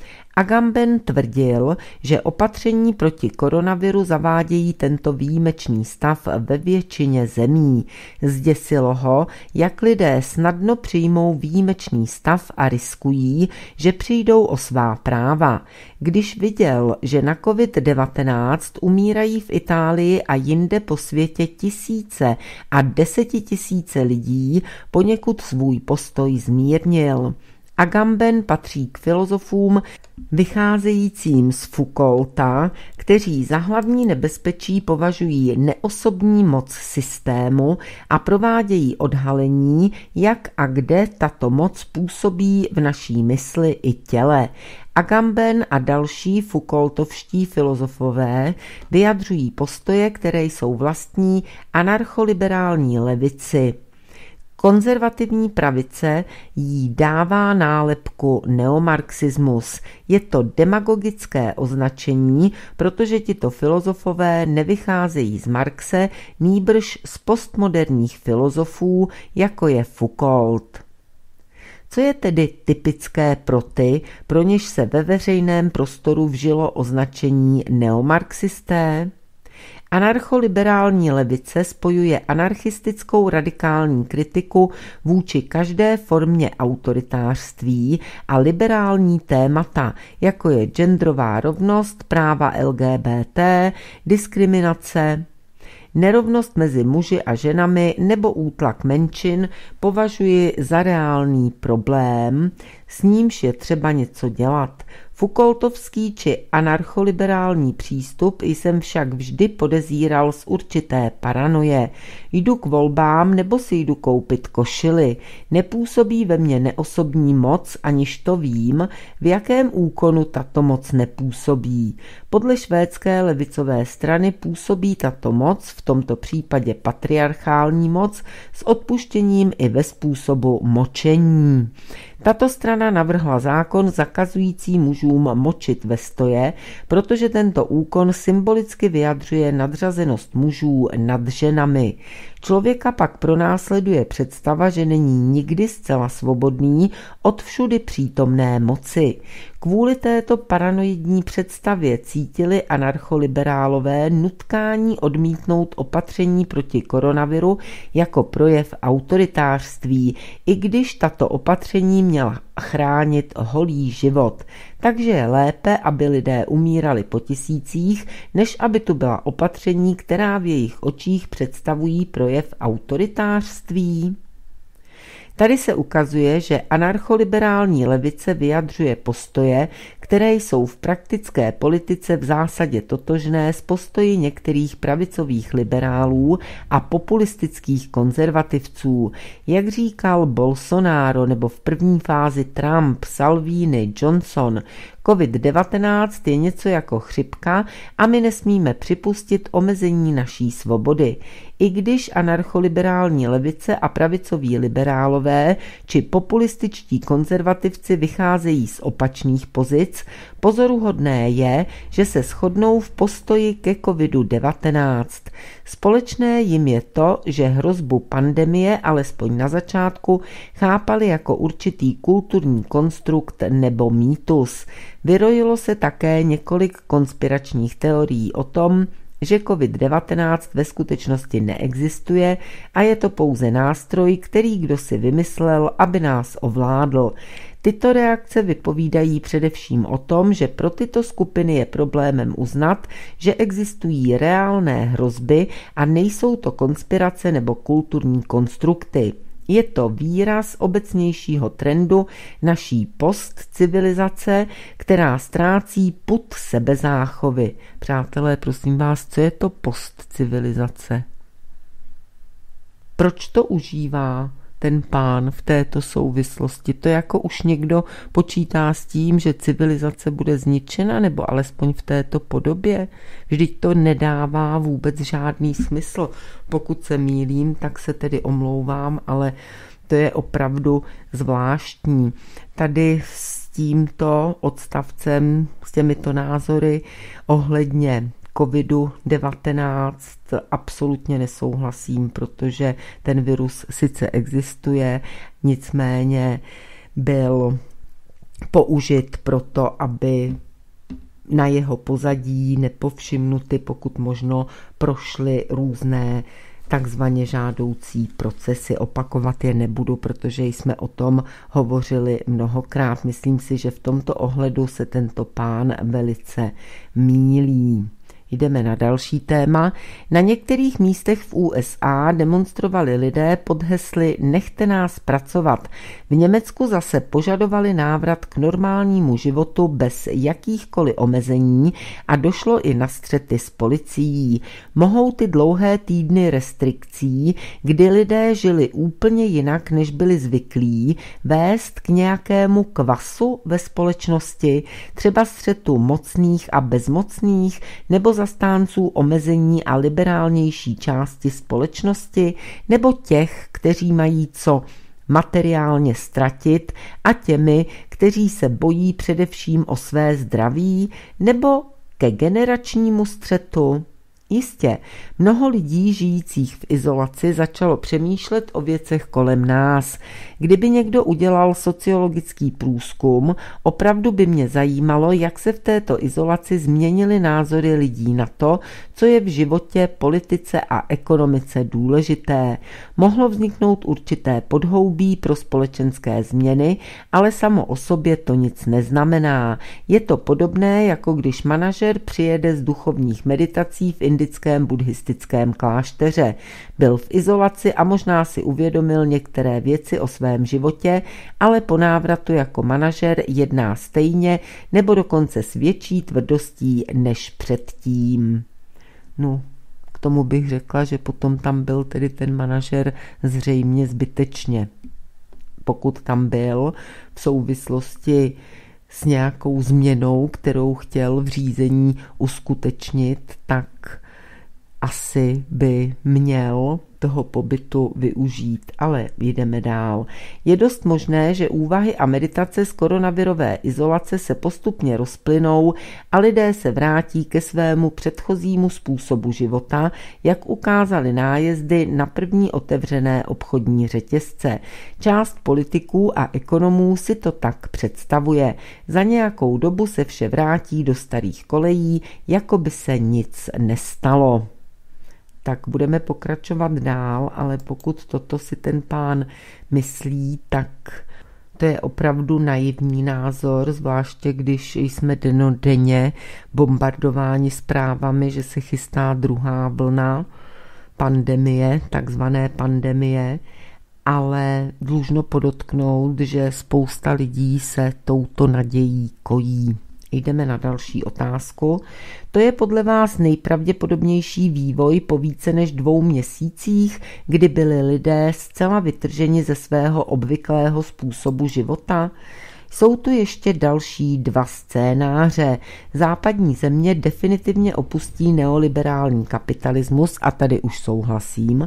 Agamben tvrdil, že opatření proti koronaviru zavádějí tento výjimečný stav ve většině zemí. Zděsilo ho, jak lidé snadno přijmou výjimečný stav a riskují, že přijdou o svá práva. Když viděl, že na covid devatenáct umírají v Itálii a jinde po světě tisíce a desetitisíce lidí, poněkud svůj postoj zmírnil. Agamben patří k filozofům vycházejícím z Foucaulta, kteří za hlavní nebezpečí považují neosobní moc systému a provádějí odhalení, jak a kde tato moc působí v naší mysli i těle. Agamben a další Foucaultovští filozofové vyjadřují postoje, které jsou vlastní anarcholiberální levici. Konzervativní pravice jí dává nálepku neomarxismus. Je to demagogické označení, protože tito filozofové nevycházejí z Marxe, nýbrž z postmoderních filozofů, jako je Foucault. Co je tedy typické pro ty, pro něž se ve veřejném prostoru vžilo označení neomarxisté? Anarcholiberální levice spojuje anarchistickou radikální kritiku vůči každé formě autoritářství a liberální témata, jako je genderová rovnost, práva L G B T, diskriminace, nerovnost mezi muži a ženami nebo útlak menšin považuji za reálný problém, s nímž je třeba něco dělat. Foucaultovský či anarcholiberální přístup jsem však vždy podezíral z určité paranoje. Jdu k volbám nebo si jdu koupit košili. Nepůsobí ve mně neosobní moc, aniž to vím, v jakém úkonu tato moc nepůsobí. Podle švédské levicové strany působí tato moc, v tomto případě patriarchální moc, s odpuštěním i ve způsobu močení. Tato strana navrhla zákon zakazující mužům močit ve stoje, protože tento úkon symbolicky vyjadřuje nadřazenost mužů nad ženami. Člověka pak pronásleduje představa, že není nikdy zcela svobodný od všudy přítomné moci. Kvůli této paranoidní představě cítili anarcholiberálové nutkání odmítnout opatření proti koronaviru jako projev autoritářství, i když tato opatření měla chránit holý život. Takže je lépe, aby lidé umírali po tisících, než aby tu byla opatření, která v jejich očích představují projev autoritářství. Tady se ukazuje, že anarcholiberální levice vyjadřuje postoje, které jsou v praktické politice v zásadě totožné s postoji některých pravicových liberálů a populistických konzervativců. Jak říkal Bolsonaro nebo v první fázi Trump, Salvini, Johnson, covid devatenáct je něco jako chřipka a my nesmíme připustit omezení naší svobody. I když anarcholiberální levice a pravicoví liberálové či populističtí konzervativci vycházejí z opačných pozic, pozoruhodné je, že se shodnou v postoji ke covidu devatenáct. Společné jim je to, že hrozbu pandemie, alespoň na začátku, chápali jako určitý kulturní konstrukt nebo mýtus. Vyrojilo se také několik konspiračních teorií o tom, že covid devatenáct ve skutečnosti neexistuje a je to pouze nástroj, který kdo si vymyslel, aby nás ovládl. Tyto reakce vypovídají především o tom, že pro tyto skupiny je problémem uznat, že existují reálné hrozby a nejsou to konspirace nebo kulturní konstrukty. Je to výraz obecnějšího trendu naší postcivilizace, která ztrácí pud sebezáchovy. Přátelé, prosím vás, co je to postcivilizace? Proč to užívá ten pán v této souvislosti? To jako už někdo počítá s tím, že civilizace bude zničena, nebo alespoň v této podobě? Vždyť to nedává vůbec žádný smysl. Pokud se mýlím, tak se tedy omlouvám, ale to je opravdu zvláštní. Tady s tímto odstavcem, s těmito názory ohledně covidu devatenáct absolutně nesouhlasím, protože ten virus sice existuje, nicméně byl použit proto, aby na jeho pozadí nepovšimnuty, pokud možno, prošly různé takzvaně žádoucí procesy. Opakovat je nebudu, protože jsme o tom hovořili mnohokrát. Myslím si, že v tomto ohledu se tento pán velice mýlí. Jdeme na další téma. Na některých místech v U S A demonstrovali lidé pod hesly Nechte nás pracovat. V Německu zase požadovali návrat k normálnímu životu bez jakýchkoliv omezení a došlo i na střety s policií. Mohou ty dlouhé týdny restrikcí, kdy lidé žili úplně jinak, než byli zvyklí, vést k nějakému kvasu ve společnosti, třeba střetu mocných a bezmocných, nebo zastánců omezení a liberálnější části společnosti, nebo těch, kteří mají co materiálně ztratit, a těmi, kteří se bojí především o své zdraví, nebo ke generačnímu střetu. Jistě, mnoho lidí žijících v izolaci začalo přemýšlet o věcech kolem nás. Kdyby někdo udělal sociologický průzkum, opravdu by mě zajímalo, jak se v této izolaci změnily názory lidí na to, co je v životě, politice a ekonomice důležité. Mohlo vzniknout určité podhoubí pro společenské změny, ale samo o sobě to nic neznamená. Je to podobné, jako když manažer přijede z duchovních meditací v indickém buddhistickém klášteře. Byl v izolaci a možná si uvědomil některé věci o svém životě, ale po návratu jako manažer jedná stejně nebo dokonce s větší tvrdostí než předtím. No, k tomu bych řekla, že potom tam byl tedy ten manažer zřejmě zbytečně. Pokud tam byl v souvislosti s nějakou změnou, kterou chtěl v řízení uskutečnit, tak asi by měl toho pobytu využít, ale jdeme dál. Je dost možné, že úvahy a meditace z koronavirové izolace se postupně rozplynou a lidé se vrátí ke svému předchozímu způsobu života, jak ukázaly nájezdy na první otevřené obchodní řetězce. Část politiků a ekonomů si to tak představuje. Za nějakou dobu se vše vrátí do starých kolejí, jako by se nic nestalo. Tak budeme pokračovat dál, ale pokud toto si ten pán myslí, tak to je opravdu naivní názor, zvláště když jsme dennodenně bombardováni zprávami, že se chystá druhá vlna pandemie, takzvané pandemie, ale dlužno podotknout, že spousta lidí se touto nadějí kojí. Jdeme na další otázku. To je podle vás nejpravděpodobnější vývoj po více než dvou měsících, kdy byli lidé zcela vytrženi ze svého obvyklého způsobu života? Jsou tu ještě další dva scénáře. Západní země definitivně opustí neoliberální kapitalismus, a tady už souhlasím,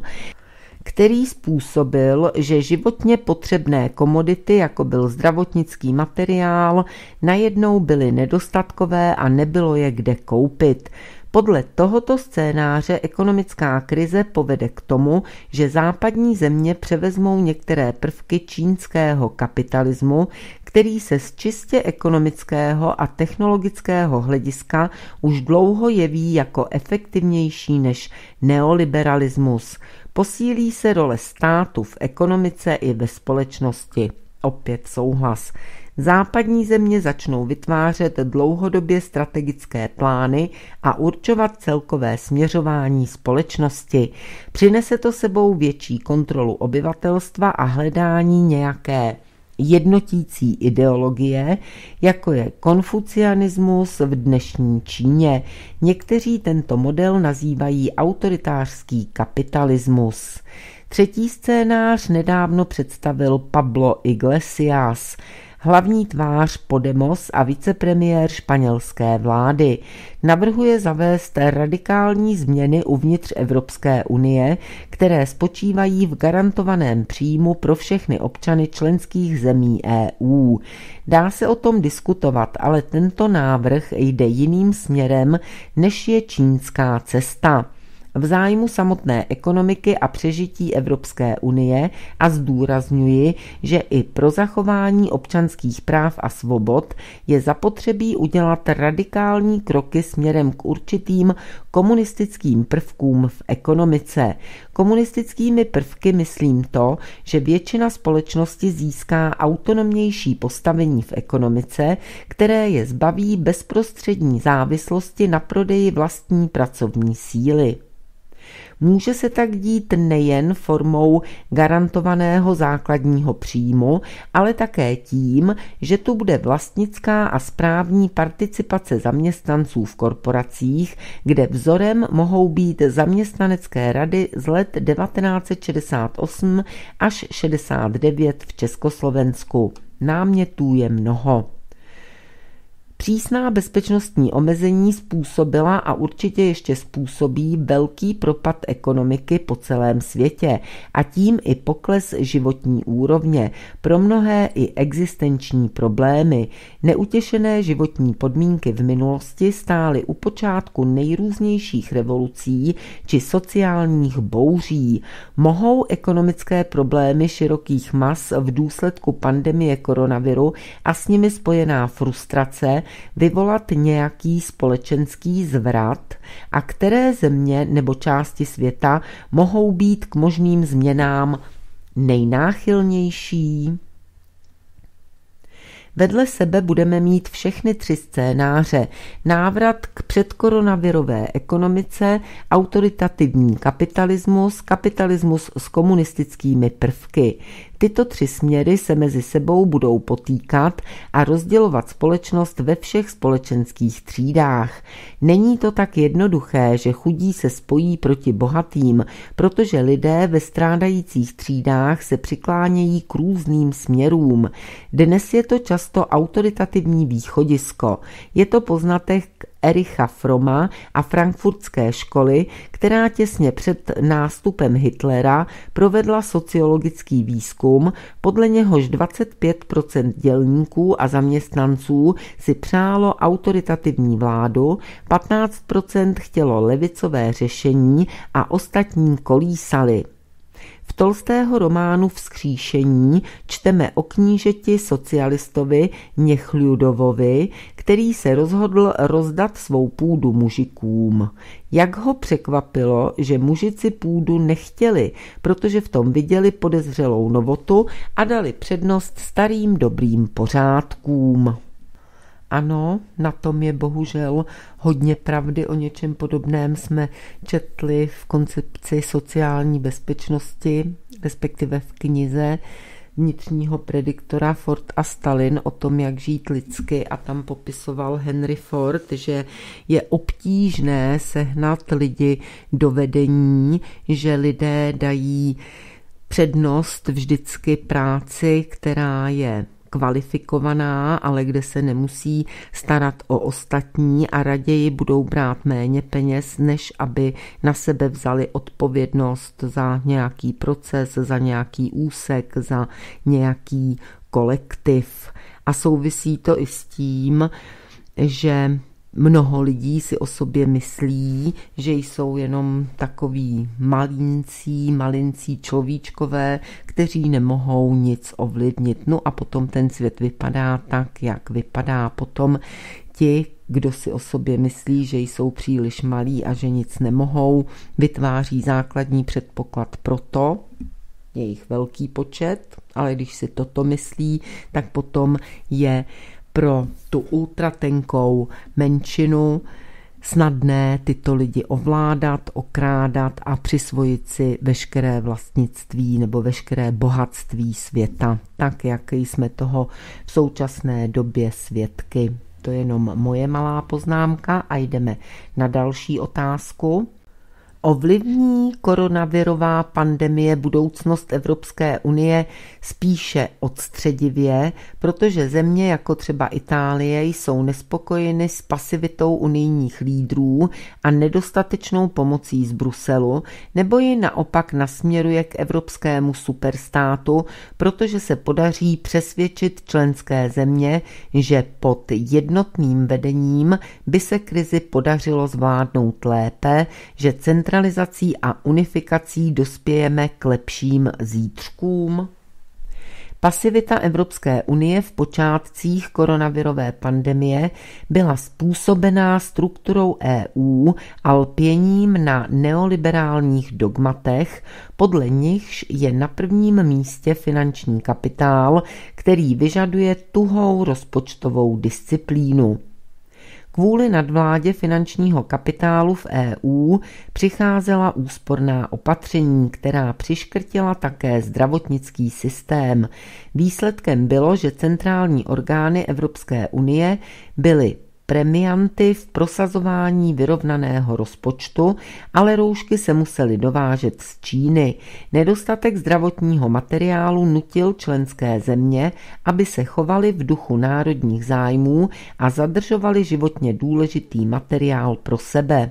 který způsobil, že životně potřebné komodity, jako byl zdravotnický materiál, najednou byly nedostatkové a nebylo je kde koupit. Podle tohoto scénáře ekonomická krize povede k tomu, že západní země převezmou některé prvky čínského kapitalismu, který se z čistě ekonomického a technologického hlediska už dlouho jeví jako efektivnější než neoliberalismus. Posílí se role státu v ekonomice i ve společnosti. Opět souhlas. Západní země začnou vytvářet dlouhodobě strategické plány a určovat celkové směřování společnosti. Přinese to sebou větší kontrolu obyvatelstva a hledání nějaké jednotící ideologie, jako je konfucianismus v dnešní Číně. Někteří tento model nazývají autoritářský kapitalismus. Třetí scénář nedávno představil Pablo Iglesias, hlavní tvář Podemos a vicepremiér španělské vlády. Navrhuje zavést radikální změny uvnitř Evropské unie, které spočívají v garantovaném příjmu pro všechny občany členských zemí E U. Dá se o tom diskutovat, ale tento návrh jde jiným směrem, než je čínská cesta. V zájmu samotné ekonomiky a přežití Evropské unie a zdůrazňuji, že i pro zachování občanských práv a svobod je zapotřebí udělat radikální kroky směrem k určitým komunistickým prvkům v ekonomice. Komunistickými prvky myslím to, že většina společnosti získá autonomnější postavení v ekonomice, které je zbaví bezprostřední závislosti na prodeji vlastní pracovní síly. Může se tak dít nejen formou garantovaného základního příjmu, ale také tím, že tu bude vlastnická a správní participace zaměstnanců v korporacích, kde vzorem mohou být zaměstnanecké rady z let devatenáct set šedesát osm až šedesát devět v Československu. Námětů je mnoho. Přísná bezpečnostní omezení způsobila a určitě ještě způsobí velký propad ekonomiky po celém světě a tím i pokles životní úrovně, pro mnohé i existenční problémy. Neutěšené životní podmínky v minulosti stály u počátku nejrůznějších revolucí či sociálních bouří. Mohou ekonomické problémy širokých mas v důsledku pandemie koronaviru a s nimi spojená frustrace vyvolat nějaký společenský zvrat a které země nebo části světa mohou být k možným změnám nejnáchylnější? Vedle sebe budeme mít všechny tři scénáře. Návrat k předkoronavirové ekonomice, autoritativní kapitalismus, kapitalismus s komunistickými prvky. Tyto tři směry se mezi sebou budou potýkat a rozdělovat společnost ve všech společenských třídách. Není to tak jednoduché, že chudí se spojí proti bohatým, protože lidé ve strádajících třídách se přiklánějí k různým směrům. Dnes je to často autoritativní východisko. Je to poznatek Ericha Froma a frankfurtské školy, která těsně před nástupem Hitlera provedla sociologický výzkum, podle něhož dvacet pět procent dělníků a zaměstnanců si přálo autoritativní vládu, patnáct procent chtělo levicové řešení a ostatní kolísali. V Tolstého románu Vzkříšení čteme o knížeti socialistovi Něchljudovovi, který se rozhodl rozdat svou půdu mužikům. Jak ho překvapilo, že mužici půdu nechtěli, protože v tom viděli podezřelou novotu a dali přednost starým dobrým pořádkům. Ano, na tom je bohužel hodně pravdy, o něčem podobném jsme četli v koncepci sociální bezpečnosti, respektive v knize vnitřního prediktora Ford a Stalin o tom, jak žít lidsky, a tam popisoval Henry Ford, že je obtížné sehnat lidi do vedení, že lidé dají přednost vždycky práci, která je kvalifikovaná, ale kde se nemusí starat o ostatní a raději budou brát méně peněz, než aby na sebe vzali odpovědnost za nějaký proces, za nějaký úsek, za nějaký kolektiv. A souvisí to i s tím, že mnoho lidí si o sobě myslí, že jsou jenom takoví malincí, malincí človíčkové, kteří nemohou nic ovlivnit. No a potom ten svět vypadá tak, jak vypadá. Potom ti, kdo si o sobě myslí, že jsou příliš malí a že nic nemohou, vytváří základní předpoklad pro to, je jich velký počet, ale když si toto myslí, tak potom je pro tu ultratenkou menšinu snadné tyto lidi ovládat, okrádat a přisvojit si veškeré vlastnictví nebo veškeré bohatství světa, tak jak jsme toho v současné době svědky. To je jenom moje malá poznámka a jdeme na další otázku. Ovlivní koronavirová pandemie budoucnost Evropské unie spíše odstředivě, protože země jako třeba Itálie jsou nespokojeny s pasivitou unijních lídrů a nedostatečnou pomocí z Bruselu, nebo ji naopak nasměruje k evropskému superstátu, protože se podaří přesvědčit členské země, že pod jednotným vedením by se krizi podařilo zvládnout lépe, že centralizací a unifikací dospějeme k lepším zítřkům. Pasivita Evropské unie v počátcích koronavirové pandemie byla způsobená strukturou E U a lpěním na neoliberálních dogmatech, podle nichž je na prvním místě finanční kapitál, který vyžaduje tuhou rozpočtovou disciplínu. Kvůli nadvládě finančního kapitálu v E U přicházela úsporná opatření, která přiškrtila také zdravotnický systém. Výsledkem bylo, že centrální orgány Evropské unie byly premianty v prosazování vyrovnaného rozpočtu, ale roušky se musely dovážet z Číny. Nedostatek zdravotního materiálu nutil členské země, aby se chovaly v duchu národních zájmů a zadržovali životně důležitý materiál pro sebe.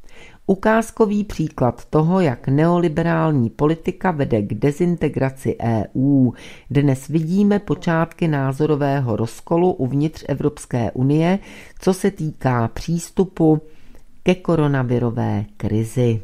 Ukázkový příklad toho, jak neoliberální politika vede k dezintegraci E U. Dnes vidíme počátky názorového rozkolu uvnitř Evropské unie, co se týká přístupu ke koronavirové krizi.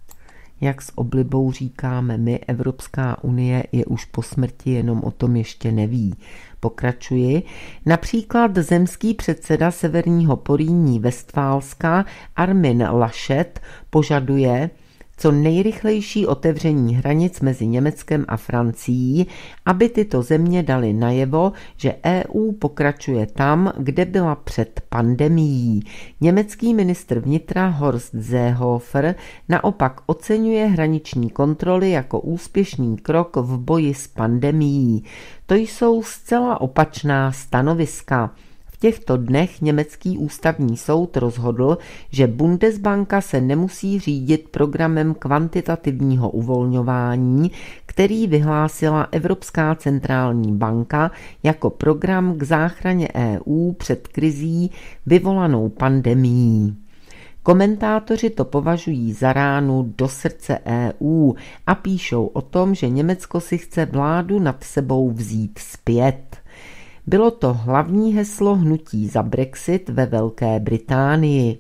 Jak s oblibou říkáme my, Evropská unie je už po smrti, jenom o tom ještě neví. Pokračuji. Například zemský předseda Severního Porýní Vestfálska Armin Laschet požaduje, co nejrychlejší otevření hranic mezi Německem a Francií, aby tyto země daly najevo, že E U pokračuje tam, kde byla před pandemií. Německý ministr vnitra Horst Seehofer naopak oceňuje hraniční kontroly jako úspěšný krok v boji s pandemií. To jsou zcela opačná stanoviska. V těchto dnech německý ústavní soud rozhodl, že Bundesbanka se nemusí řídit programem kvantitativního uvolňování, který vyhlásila Evropská centrální banka jako program k záchraně E U před krizí vyvolanou pandemií. Komentátoři to považují za ránu do srdce E U a píšou o tom, že Německo si chce vládu nad sebou vzít zpět. Bylo to hlavní heslo hnutí za Brexit ve Velké Británii.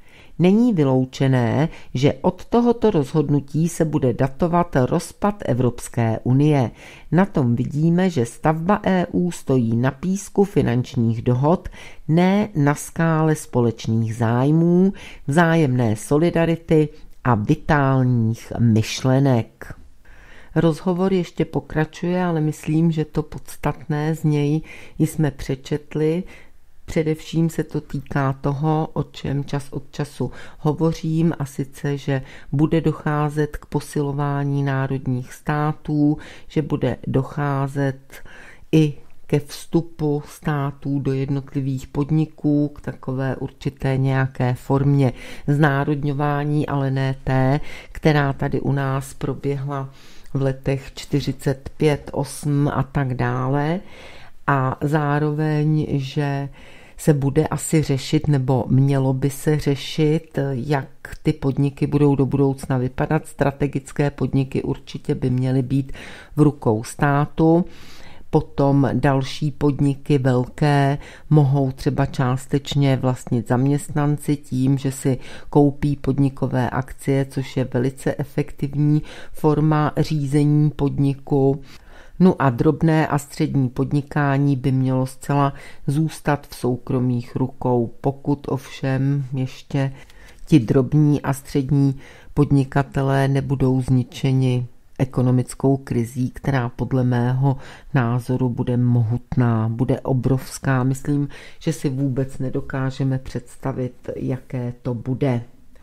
Není vyloučené, že od tohoto rozhodnutí se bude datovat rozpad Evropské unie. Na tom vidíme, že stavba E U stojí na písku finančních dohod, ne na skále společných zájmů, vzájemné solidarity a vitálních myšlenek. Rozhovor ještě pokračuje, ale myslím, že to podstatné z něj jsme přečetli. Především se to týká toho, o čem čas od času hovořím, a sice, že bude docházet k posilování národních států, že bude docházet i ke vstupu států do jednotlivých podniků, k takové určité nějaké formě znárodňování, ale ne té, která tady u nás proběhla v letech čtyřicet pět, osm a tak dále. A zároveň, že se bude asi řešit, nebo mělo by se řešit, jak ty podniky budou do budoucna vypadat. Strategické podniky určitě by měly být v rukou státu. Potom další podniky velké mohou třeba částečně vlastnit zaměstnanci tím, že si koupí podnikové akcie, což je velice efektivní forma řízení podniku. No a drobné a střední podnikání by mělo zcela zůstat v soukromých rukou, pokud ovšem ještě ti drobní a střední podnikatelé nebudou zničeni ekonomickou krizí, která podle mého názoru bude mohutná, bude obrovská. Myslím, že si vůbec nedokážeme představit, jaké to bude.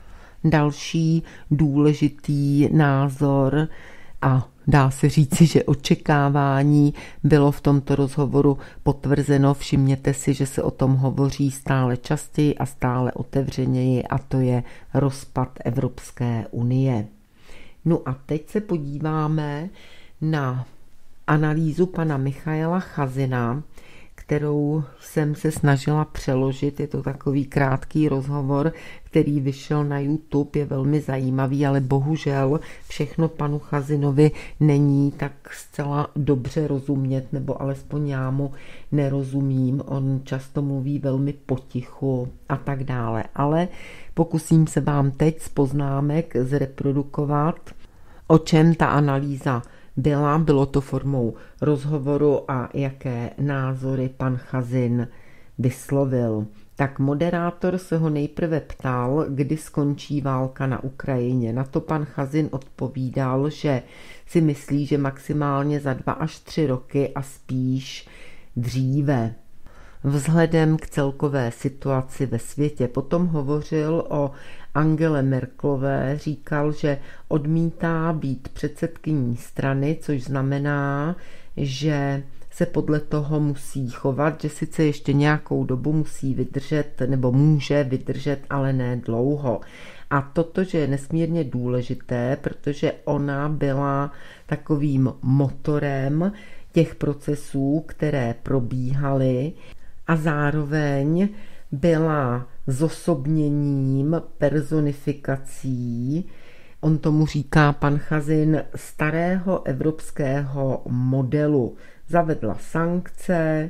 Další důležitý názor a dá se říci, že očekávání bylo v tomto rozhovoru potvrzeno. Všimněte si, že se o tom hovoří stále častěji a stále otevřeněji, a to je rozpad Evropské unie. No a teď se podíváme na analýzu pana Michaela Chazina, kterou jsem se snažila přeložit. Je to takový krátký rozhovor, který vyšel na YouTube, je velmi zajímavý, ale bohužel všechno panu Chazinovi není tak zcela dobře rozumět, nebo alespoň já mu nerozumím. On často mluví velmi potichu a tak dále, ale pokusím se vám teď z poznámek zreprodukovat, o čem ta analýza byla. Bylo to formou rozhovoru a jaké názory pan Chazin vyslovil. Tak moderátor se ho nejprve ptal, kdy skončí válka na Ukrajině. Na to pan Chazin odpovídal, že si myslí, že maximálně za dva až tři roky a spíš dříve. Vzhledem k celkové situaci ve světě. Potom hovořil o Angele Merkelové, říkal, že odmítá být předsedkyní strany, což znamená, že se podle toho musí chovat, že sice ještě nějakou dobu musí vydržet, nebo může vydržet, ale ne dlouho. A toto, že je nesmírně důležité, protože ona byla takovým motorem těch procesů, které probíhaly, a zároveň byla zosobněním, personifikací, on tomu říká pan Chazin, starého evropského modelu. Zavedla sankce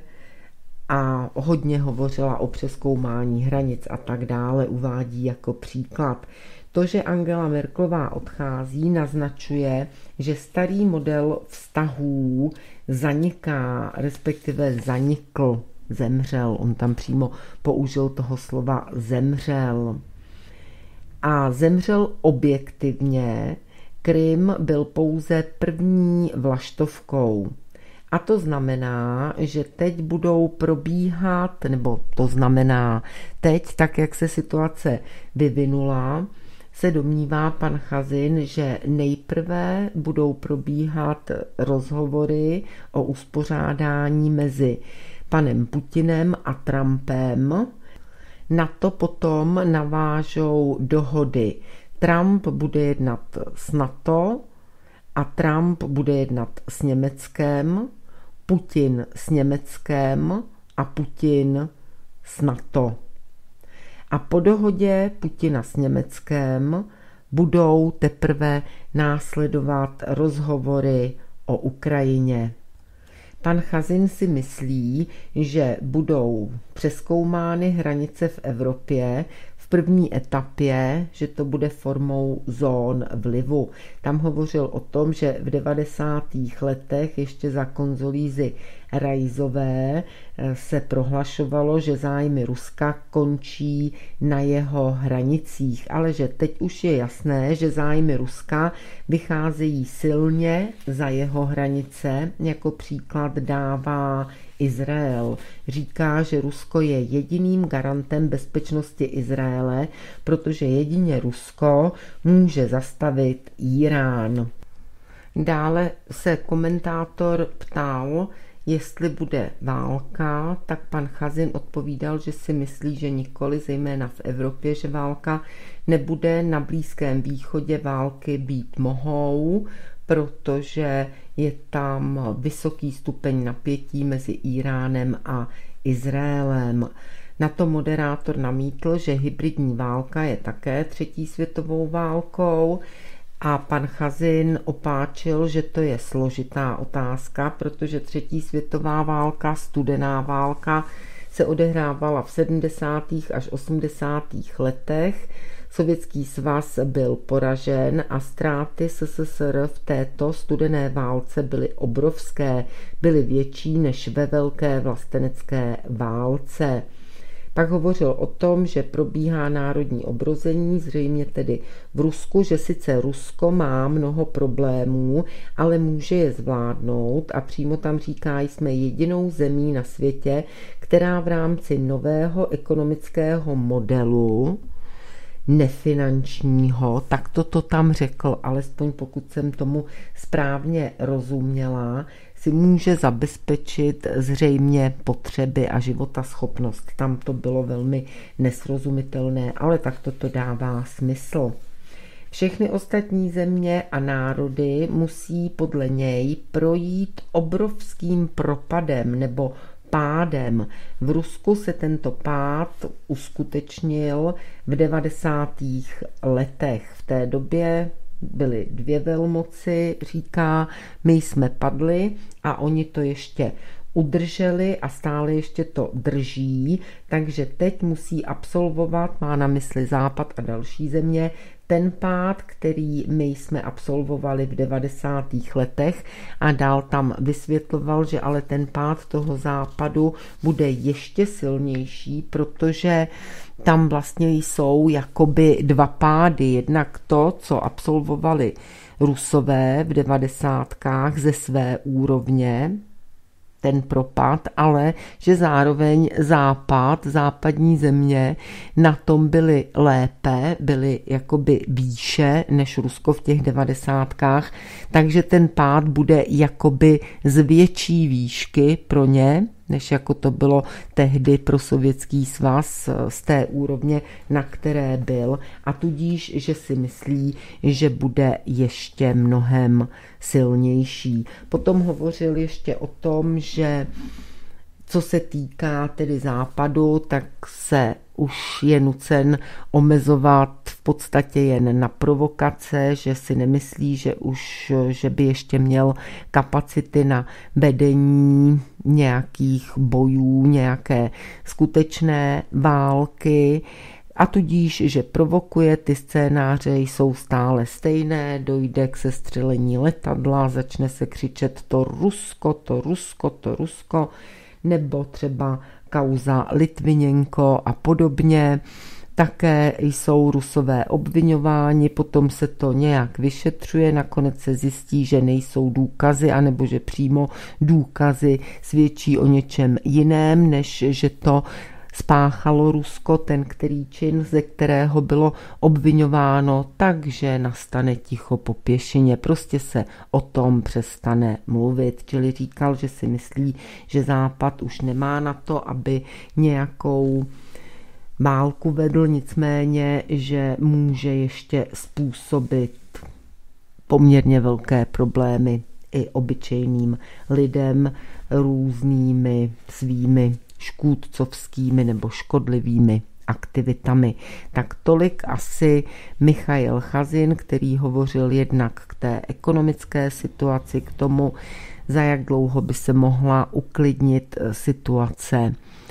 a hodně hovořila o přezkoumání hranic a tak dále, uvádí jako příklad. To, že Angela Merkelová odchází, naznačuje, že starý model vztahů zaniká, respektive zanikl, zemřel. On tam přímo použil toho slova zemřel. a zemřel objektivně. Krym byl pouze první vlaštovkou. A to znamená, že teď budou probíhat, nebo to znamená teď, tak jak se situace vyvinula, se domnívá pan Chazin, že nejprve budou probíhat rozhovory o uspořádání mezi panem Putinem a Trumpem. Na to potom navážou dohody. Trump bude jednat s NATO a Trump bude jednat s Německem, Putin s Německem a Putin s NATO. A po dohodě Putina s Německem budou teprve následovat rozhovory o Ukrajině. Pan Chazin si myslí, že budou přezkoumány hranice v Evropě v první etapě, že to bude formou zón vlivu. Tam hovořil o tom, že v devadesátých letech ještě za Konzolízy Rajzové se prohlašovalo, že zájmy Ruska končí na jeho hranicích, ale že teď už je jasné, že zájmy Ruska vycházejí silně za jeho hranice. Jako příklad dává Izrael. Říká, že Rusko je jediným garantem bezpečnosti Izraele, protože jedině Rusko může zastavit Irán. Dále se komentátor ptal, jestli bude válka, tak pan Chazin odpovídal, že si myslí, že nikoli, zejména v Evropě, že válka nebude. Na Blízkém východě války být mohou, protože je tam vysoký stupeň napětí mezi Íránem a Izraelem. Na to moderátor namítl, že hybridní válka je také třetí světovou válkou, a pan Chazin opáčil, že to je složitá otázka, protože třetí světová válka, studená válka, se odehrávala v sedmdesátých až osmdesátých letech. Sovětský svaz byl poražen a ztráty S S S R v této studené válce byly obrovské, byly větší než ve velké vlastenecké válce. Pak hovořil o tom, že probíhá národní obrození, zřejmě tedy v Rusku, že sice Rusko má mnoho problémů, ale může je zvládnout, a přímo tam říká, jsme jedinou zemí na světě, která v rámci nového ekonomického modelu nefinančního, tak to to tam řekl, alespoň pokud jsem tomu správně rozuměla, si může zabezpečit zřejmě potřeby a životaschopnost. Tam to bylo velmi nesrozumitelné, ale tak to dává smysl. Všechny ostatní země a národy musí podle něj projít obrovským propadem nebo pádem. V Rusku se tento pád uskutečnil v devadesátých letech. V té době byly dvě velmoci, říká, my jsme padli a oni to ještě udrželi a stále ještě to drží, takže teď musí absolvovat, má na mysli Západ a další země, ten pád, který my jsme absolvovali v devadesátých letech, a dál tam vysvětloval, že ale ten pád toho Západu bude ještě silnější, protože tam vlastně jsou jakoby dva pády. Jednak to, co absolvovali Rusové v devadesátkách ze své úrovně, ten propad, ale že zároveň Západ, západní země na tom byly lépe, byly jakoby výše než Rusko v těch devadesátkách, takže ten pád bude jakoby z větší výšky pro ně, než jako to bylo tehdy pro Sovětský svaz z té úrovně, na které byl, a tudíž, že si myslí, že bude ještě mnohem silnější. Potom hovořil ještě o tom, že co se týká tedy Západu, tak se už je nucen omezovat v podstatě jen na provokace, že si nemyslí, že už, že by ještě měl kapacity na vedení nějakých bojů, nějaké skutečné války, a tudíž, že provokuje, ty scénáře jsou stále stejné, dojde k sestřelení letadla, začne se křičet to Rusko, to Rusko, to Rusko, nebo třeba kauza Litviněnko a podobně. Také jsou Rusové obviňováni, potom se to nějak vyšetřuje, nakonec se zjistí, že nejsou důkazy, anebo že přímo důkazy svědčí o něčem jiném, než že to spáchalo Rusko, ten který čin, ze kterého bylo obviňováno, takže nastane ticho po pěšině, prostě se o tom přestane mluvit. Čili říkal, že si myslí, že Západ už nemá na to, aby nějakou válku vedl, nicméně, že může ještě způsobit poměrně velké problémy i obyčejným lidem různými svými škůdcovskými nebo škodlivými aktivitami. Tak tolik asi Michail Chazin, který hovořil jednak k té ekonomické situaci, k tomu, za jak dlouho by se mohla uklidnit situace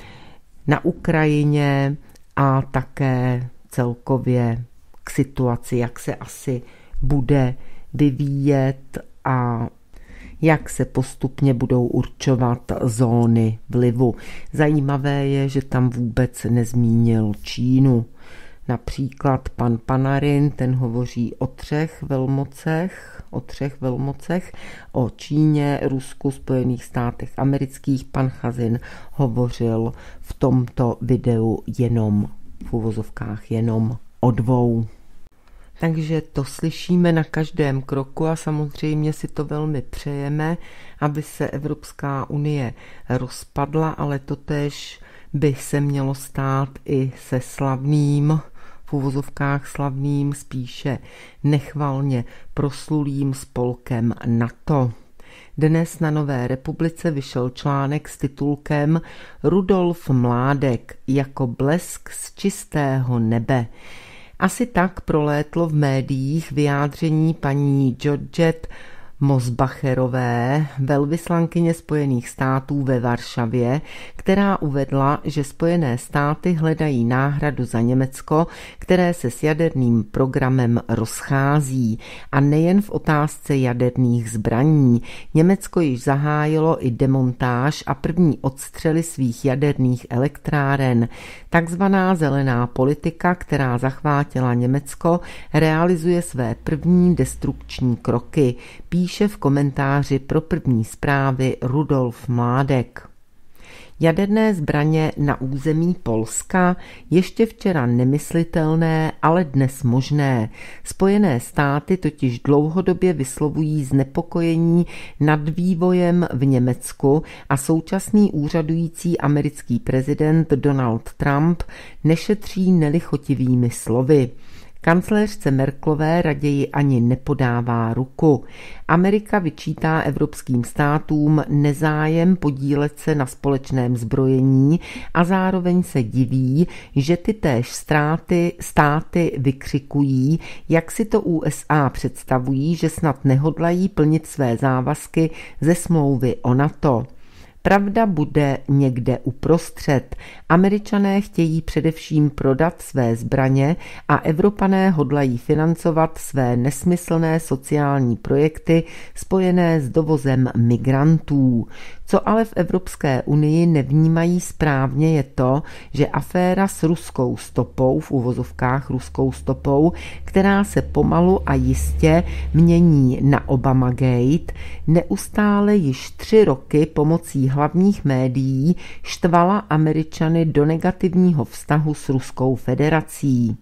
na Ukrajině a také celkově k situaci, jak se asi bude vyvíjet a jak se postupně budou určovat zóny vlivu. Zajímavé je, že tam vůbec nezmínil Čínu. Například pan Panarin, ten hovoří o třech velmocech, o třech velmocech, o Číně, Rusku, Spojených státech amerických. Pan Chazin hovořil v tomto videu jenom, v uvozovkách jenom o dvou. Takže to slyšíme na každém kroku a samozřejmě si to velmi přejeme, aby se Evropská unie rozpadla, ale totéž by se mělo stát i se slavným, v uvozovkách slavným, spíše nechvalně proslulým spolkem NATO. Dnes na Nové republice vyšel článek s titulkem Rudolf Mládek jako blesk z čistého nebe. Asi tak prolétlo v médiích vyjádření paní Georgette Mosbacherové, velvyslankyně Spojených států ve Varšavě, která uvedla, že Spojené státy hledají náhradu za Německo, které se s jaderným programem rozchází. A nejen v otázce jaderných zbraní. Německo již zahájilo i demontáž a první odstřely svých jaderných elektráren. Takzvaná zelená politika, která zachvátila Německo, realizuje své první destrukční kroky, píše v komentáři pro první zprávy Rudolf Mládek. Jaderné zbraně na území Polska ještě včera nemyslitelné, ale dnes možné. Spojené státy totiž dlouhodobě vyslovují znepokojení nad vývojem v Německu a současný úřadující americký prezident Donald Trump nešetří nelichotivými slovy. Kancléřce Merkelové raději ani nepodává ruku. Amerika vyčítá evropským státům nezájem podílet se na společném zbrojení a zároveň se diví, že ty též státy, státy vykřikují, jak si to U S A představují, že snad nehodlají plnit své závazky ze smlouvy o NATO. Pravda bude někde uprostřed. Američané chtějí především prodat své zbraně a Evropané hodlají financovat své nesmyslné sociální projekty spojené s dovozem migrantů. Co ale v Evropské unii nevnímají správně je to, že aféra s ruskou stopou, v uvozovkách ruskou stopou, která se pomalu a jistě mění na Obamagate, neustále již tři roky pomocí hlavních médií štvala Američany do negativního vztahu s Ruskou federací.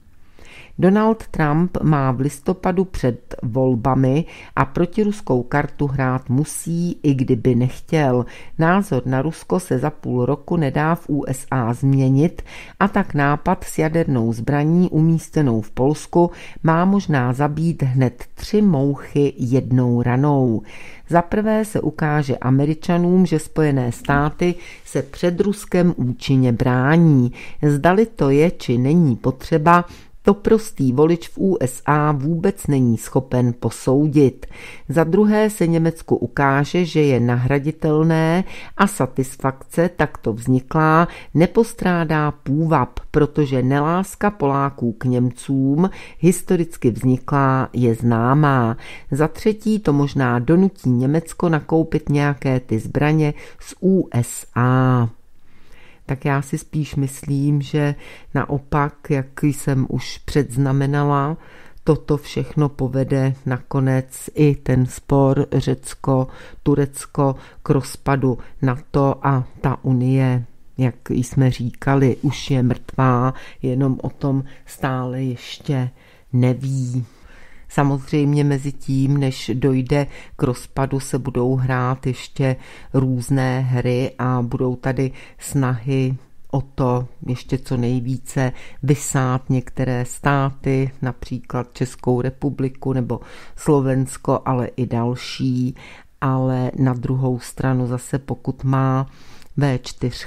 Donald Trump má v listopadu před volbami a protiruskou kartu hrát musí, i kdyby nechtěl. Názor na Rusko se za půl roku nedá v U S A změnit a tak nápad s jadernou zbraní umístěnou v Polsku má možná zabít hned tři mouchy jednou ranou. Za prvé se ukáže Američanům, že Spojené státy se před Ruskem účinně brání. Zdali to je, či není potřeba, to prostý volič v U S A vůbec není schopen posoudit. Za druhé se Německu ukáže, že je nahraditelné a satisfakce takto vzniklá nepostrádá půvab, protože neláska Poláků k Němcům historicky vzniklá je známá. Za třetí to možná donutí Německo nakoupit nějaké ty zbraně z U S A. tak já si spíš myslím, že naopak, jak jsem už předznamenala, toto všechno povede nakonec i ten spor Řecko-Turecko k rozpadu NATO a ta unie, jak jsme říkali, už je mrtvá, jenom o tom stále ještě neví. Samozřejmě mezi tím, než dojde k rozpadu, se budou hrát ještě různé hry a budou tady snahy o to ještě co nejvíce vysát některé státy, například Českou republiku nebo Slovensko, ale i další. Ale na druhou stranu zase, pokud má vé čtyři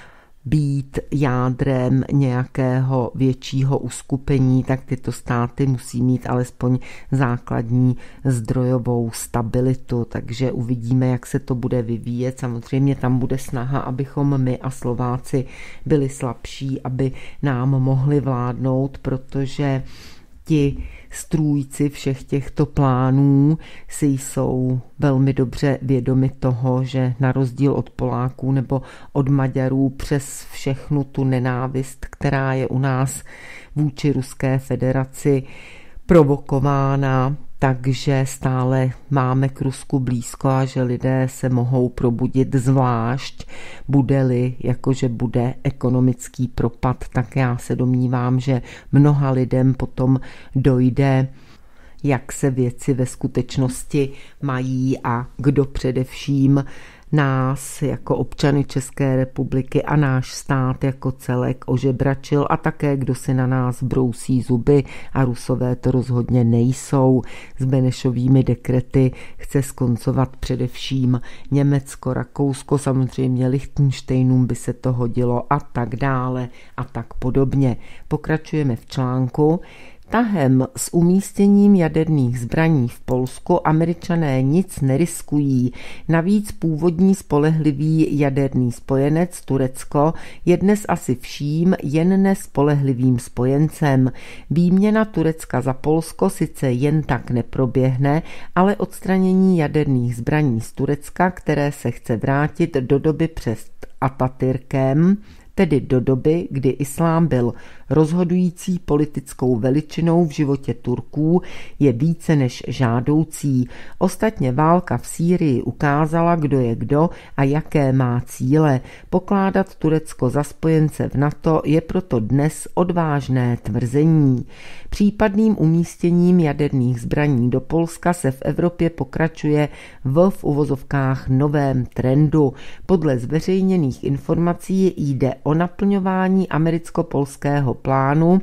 být jádrem nějakého většího uskupení, tak tyto státy musí mít alespoň základní zdrojovou stabilitu, takže uvidíme, jak se to bude vyvíjet. Samozřejmě tam bude snaha, abychom my a Slováci byli slabší, aby nám mohli vládnout, protože ti strůjci všech těchto plánů si jsou velmi dobře vědomi toho, že na rozdíl od Poláků nebo od Maďarů přes všechnu tu nenávist, která je u nás vůči Ruské federaci provokována, takže stále máme k Rusku blízko a že lidé se mohou probudit, zvlášť bude-li, jakože bude ekonomický propad, tak já se domnívám, že mnoha lidem potom dojde, jak se věci ve skutečnosti mají a kdo především nás jako občany České republiky a náš stát jako celek ožebračil a také kdo si na nás brousí zuby a Rusové to rozhodně nejsou. S Benešovými dekrety chce skoncovat především Německo, Rakousko, samozřejmě Lichtenštejnům by se to hodilo a tak dále a tak podobně. Pokračujeme v článku. Tahem s umístěním jaderných zbraní v Polsku Američané nic neriskují. Navíc původní spolehlivý jaderný spojenec Turecko je dnes asi vším jen nespolehlivým spojencem. Výměna Turecka za Polsko sice jen tak neproběhne, ale odstranění jaderných zbraní z Turecka, které se chce vrátit do doby před Atatürkem, tedy do doby, kdy islám byl rozhodující politickou veličinou v životě Turků, je více než žádoucí. Ostatně válka v Sýrii ukázala, kdo je kdo a jaké má cíle. Pokládat Turecko za spojence v NATO je proto dnes odvážné tvrzení. Případným umístěním jaderných zbraní do Polska se v Evropě pokračuje v v uvozovkách novém trendu. Podle zveřejněných informací jde o naplňování americko-polského plánu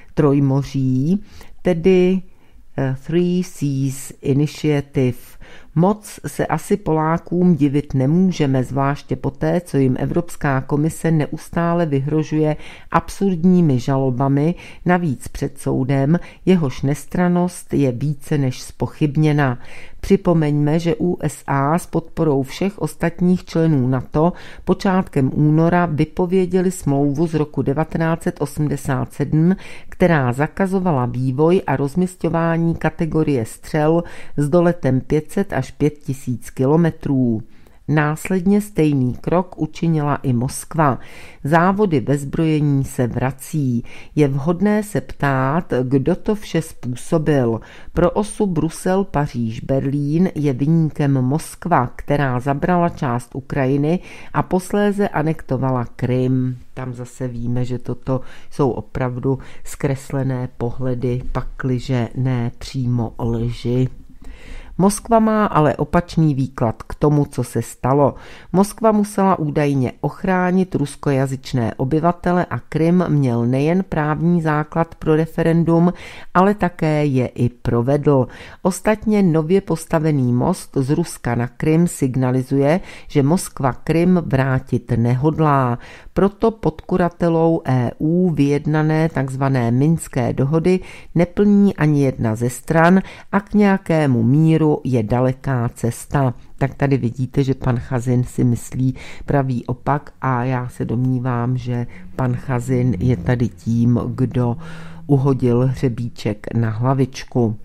Trojmoří, tedy Three Seas Initiative. Moc se asi Polákům divit nemůžeme, zvláště poté, co jim Evropská komise neustále vyhrožuje absurdními žalobami, navíc před soudem, jehož nestrannost je více než zpochybněna. Připomeňme, že U S A s podporou všech ostatních členů NATO počátkem února vypověděli smlouvu z roku devatenáct set osmdesát sedm, která zakazovala vývoj a rozmisťování kategorie střel s doletem pět set až pět tisíc kilometrů. Následně stejný krok učinila i Moskva. Závody ve zbrojení se vrací. Je vhodné se ptát, kdo to vše způsobil. Pro osu Brusel, Paříž, Berlín je viníkem Moskva, která zabrala část Ukrajiny a posléze anektovala Krym. Tam zase víme, že toto jsou opravdu zkreslené pohledy, pakliže ne přímo lži. Moskva má ale opačný výklad k tomu, co se stalo. Moskva musela údajně ochránit ruskojazyčné obyvatele a Krym měl nejen právní základ pro referendum, ale také je i provedl. Ostatně nově postavený most z Ruska na Krym signalizuje, že Moskva Krym vrátit nehodlá. Proto pod kuratelou E U vyjednané tzv. Minské dohody neplní ani jedna ze stran a k nějakému míru je daleká cesta. Tak tady vidíte, že pan Chazin si myslí pravý opak a já se domnívám, že pan Chazin je tady tím, kdo uhodil hřebíček na hlavičku.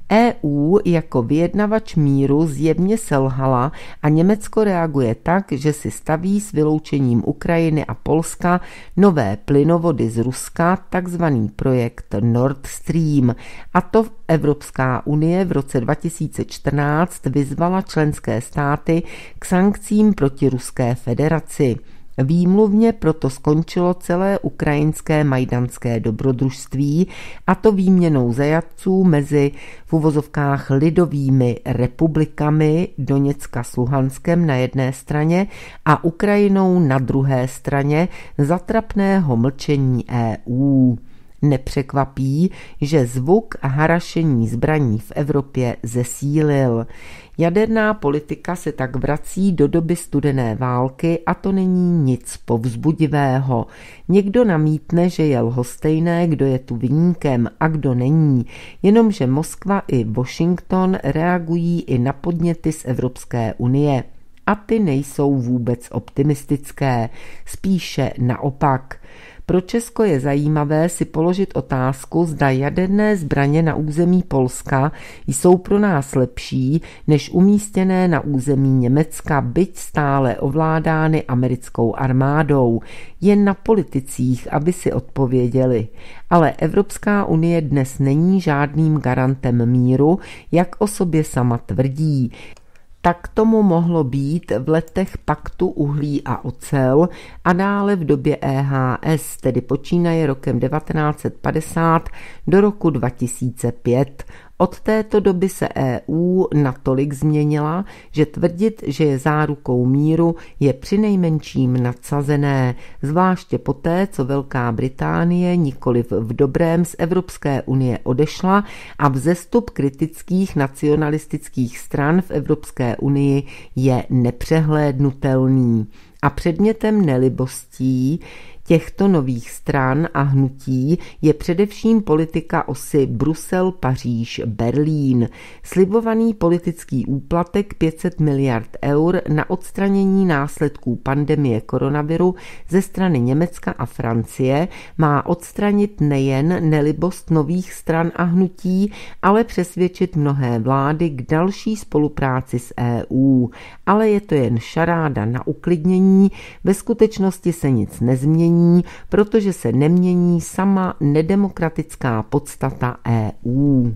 E U jako vyjednavač míru zjevně selhala a Německo reaguje tak, že si staví s vyloučením Ukrajiny a Polska nové plynovody z Ruska, takzvaný projekt Nord Stream. A to Evropská unie v roce dva tisíce čtrnáct vyzvala členské státy k sankcím proti Ruské federaci. Výmluvně proto skončilo celé ukrajinské majdanské dobrodružství, a to výměnou zajatců mezi v uvozovkách lidovými republikami Doněcka s Luhanskem na jedné straně a Ukrajinou na druhé straně za trapného mlčení E U. Nepřekvapí, že zvuk a harašení zbraní v Evropě zesílil. Jaderná politika se tak vrací do doby studené války a to není nic povzbudivého. Někdo namítne, že je lhostejné, kdo je tu viníkem a kdo není, jenomže Moskva i Washington reagují i na podněty z Evropské unie. A ty nejsou vůbec optimistické, spíše naopak. Pro Česko je zajímavé si položit otázku, zda jaderné zbraně na území Polska jsou pro nás lepší než umístěné na území Německa, byť stále ovládány americkou armádou. Jen na politicích, aby si odpověděli. Ale Evropská unie dnes není žádným garantem míru, jak o sobě sama tvrdí. Tak tomu mohlo být v letech paktu uhlí a ocel a dále v době E H S, tedy počínaje rokem devatenáct set padesát do roku dva tisíce pět. Od této doby se E U natolik změnila, že tvrdit, že je zárukou míru, je přinejmenším nadsazené, zvláště poté, co Velká Británie nikoliv v dobrém z Evropské unie odešla a vzestup kritických nacionalistických stran v Evropské unii je nepřehlédnutelný. A předmětem nelibostí těchto nových stran a hnutí je především politika osy Brusel, Paříž, Berlín. Slibovaný politický úplatek pět set miliard eur na odstranění následků pandemie koronaviru ze strany Německa a Francie má odstranit nejen nelibost nových stran a hnutí, ale přesvědčit mnohé vlády k další spolupráci s E U. Ale je to jen šaráda na uklidnění, ve skutečnosti se nic nezmění, protože se nemění sama nedemokratická podstata E U.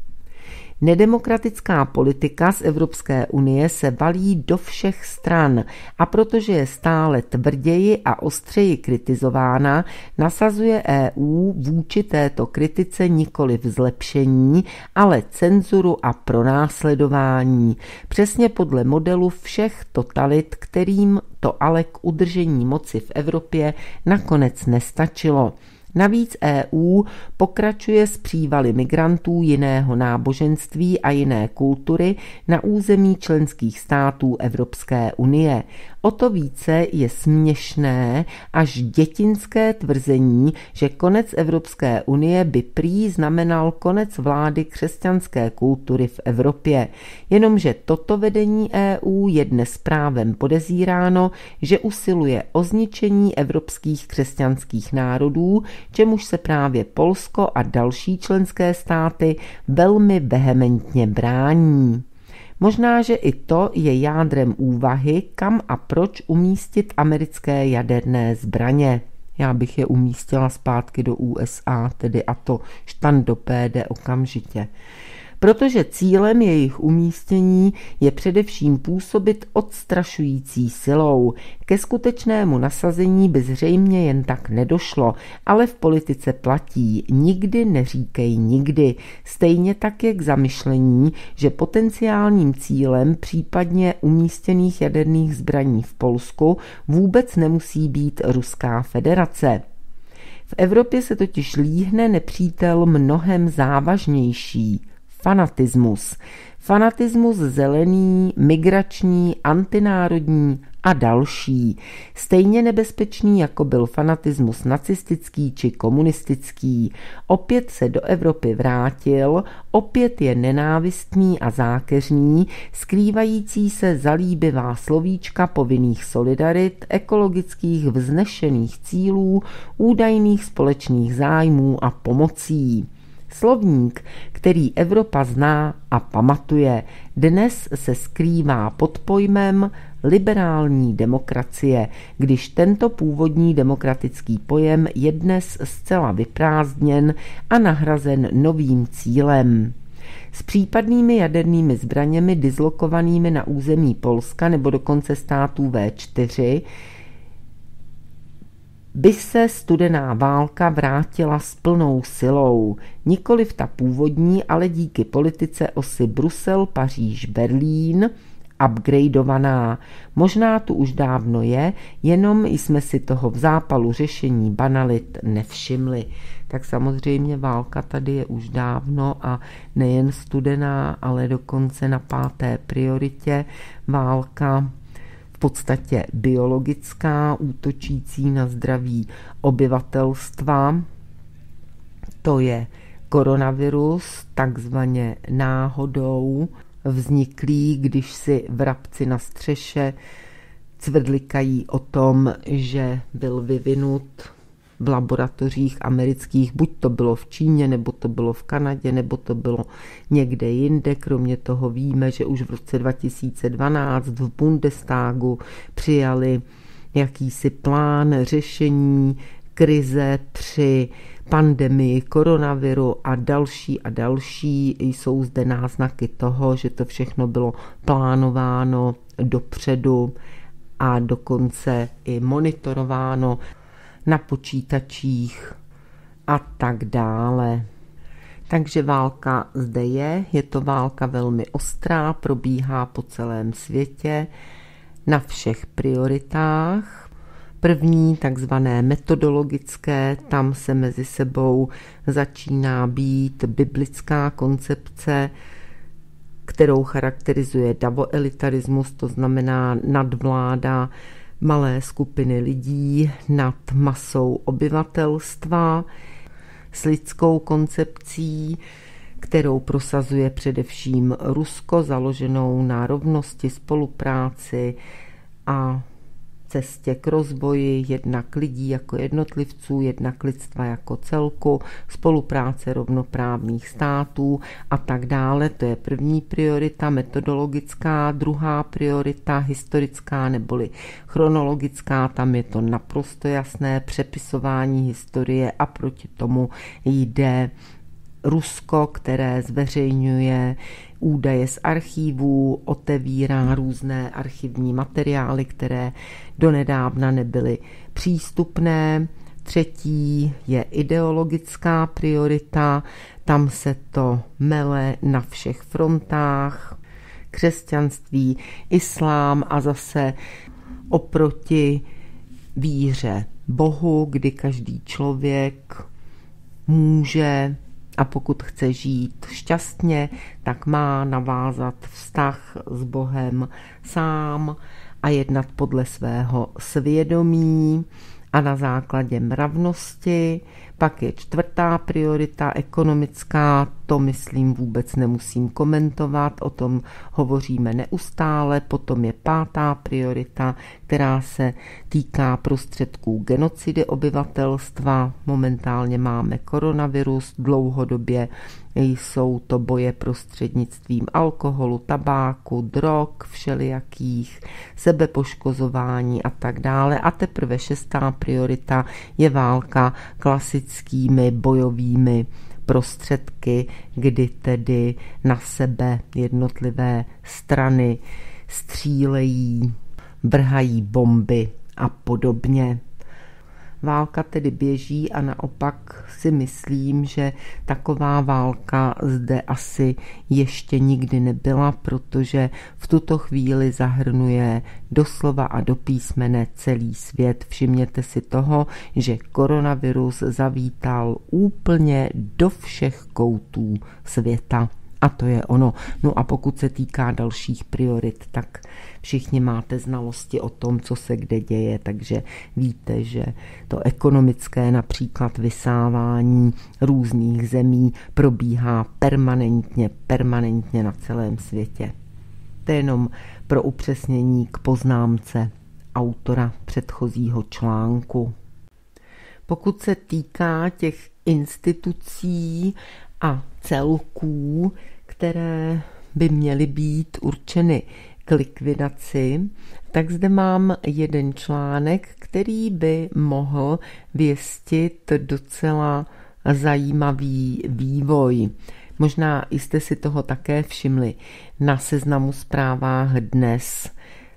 Nedemokratická politika z Evropské unie se valí do všech stran a protože je stále tvrději a ostřeji kritizována, nasazuje E U vůči této kritice nikoli zlepšení, ale cenzuru a pronásledování. Přesně podle modelu všech totalit, kterým to ale k udržení moci v Evropě nakonec nestačilo. Navíc E U pokračuje s přívaly migrantů jiného náboženství a jiné kultury na území členských států Evropské unie. O to více je směšné až dětinské tvrzení, že konec Evropské unie by prý znamenal konec vlády křesťanské kultury v Evropě. Jenomže toto vedení E U je dnes právem podezíráno, že usiluje o zničení evropských křesťanských národů, čemuž se právě Polsko a další členské státy velmi vehementně brání. Možná, že i to je jádrem úvahy, kam a proč umístit americké jaderné zbraně. Já bych je umístila zpátky do U S A, tedy a to štandopéde okamžitě. Protože cílem jejich umístění je především působit odstrašující silou. Ke skutečnému nasazení by zřejmě jen tak nedošlo, ale v politice platí nikdy neříkej nikdy. Stejně tak je k zamyšlení, že potenciálním cílem případně umístěných jaderných zbraní v Polsku vůbec nemusí být Ruská federace. V Evropě se totiž líhne nepřítel mnohem závažnější. Fanatismus. Fanatismus zelený, migrační, antinárodní a další. Stejně nebezpečný, jako byl fanatismus nacistický či komunistický. Opět se do Evropy vrátil, opět je nenávistný a zákeřný, skrývající se zalíbivá slovíčka povinných solidarit, ekologických vznešených cílů, údajných společných zájmů a pomocí. Slovník, který Evropa zná a pamatuje, dnes se skrývá pod pojmem liberální demokracie, když tento původní demokratický pojem je dnes zcela vyprázdněn a nahrazen novým cílem. S případnými jadernými zbraněmi dislokovanými na území Polska nebo dokonce států vé čtyři by se studená válka vrátila s plnou silou. Nikoliv ta původní, ale díky politice osy Brusel, Paříž, Berlín, upgradeovaná. Možná tu už dávno je, jenom jsme si toho v zápalu řešení banalit nevšimli. Tak samozřejmě válka tady je už dávno a nejen studená, ale dokonce na páté prioritě válka v podstatě biologická, útočící na zdraví obyvatelstva. To je koronavirus, takzvaně náhodou vzniklý, když si vrabci na střeše cvrlikají o tom, že byl vyvinut v laboratořích amerických, buď to bylo v Číně, nebo to bylo v Kanadě, nebo to bylo někde jinde. Kromě toho víme, že už v roce dva tisíce dvanáct v Bundestagu přijali jakýsi plán řešení krize při pandemii koronaviru a další a další. Jsou zde náznaky toho, že to všechno bylo plánováno dopředu a dokonce i monitorováno na počítačích a tak dále. Takže válka zde je, je to válka velmi ostrá, probíhá po celém světě na všech prioritách. První, takzvané metodologické, tam se mezi sebou začíná být biblická koncepce, kterou charakterizuje davoelitarismus, to znamená nadvláda malé skupiny lidí nad masou obyvatelstva, s lidskou koncepcí, kterou prosazuje především Rusko, založenou na rovnosti, spolupráci a cestě k rozvoji jednak lidí jako jednotlivců, jednak lidstva jako celku, spolupráce rovnoprávných států a tak dále. To je první priorita metodologická, druhá priorita historická neboli chronologická, tam je to naprosto jasné přepisování historie a proti tomu jde Rusko, které zveřejňuje údaje z archívů, otevírá různé archivní materiály, které donedávna nebyly přístupné. Třetí je ideologická priorita, tam se to mele na všech frontách. Křesťanství, islám a zase oproti víře Bohu, kdy každý člověk může a pokud chce žít šťastně, tak má navázat vztah s Bohem sám a jednat podle svého svědomí a na základě mravnosti. Pak je čtvrtá priorita ekonomická, to myslím vůbec nemusím komentovat, o tom hovoříme neustále. Potom je pátá priorita, která se týká prostředků genocidy obyvatelstva. Momentálně máme koronavirus, dlouhodobě jsou to boje prostřednictvím alkoholu, tabáku, drog, všelijakých, sebepoškozování a tak dále. A teprve šestá priorita je válka klasickými bojovými prostředky, kdy tedy na sebe jednotlivé strany střílejí, vrhají bomby a podobně. Válka tedy běží a naopak si myslím, že taková válka zde asi ještě nikdy nebyla, protože v tuto chvíli zahrnuje doslova a do písmene celý svět. Všimněte si toho, že koronavirus zavítal úplně do všech koutů světa. A to je ono. No a pokud se týká dalších priorit, tak všichni máte znalosti o tom, co se kde děje, takže víte, že to ekonomické například vysávání různých zemí probíhá permanentně, permanentně na celém světě. To je jenom pro upřesnění k poznámce autora předchozího článku. Pokud se týká těch institucí a celků, které by měly být určeny k likvidaci, tak zde mám jeden článek, který by mohl věstit docela zajímavý vývoj. Možná jste si toho také všimli na Seznamu Zprávách dnes.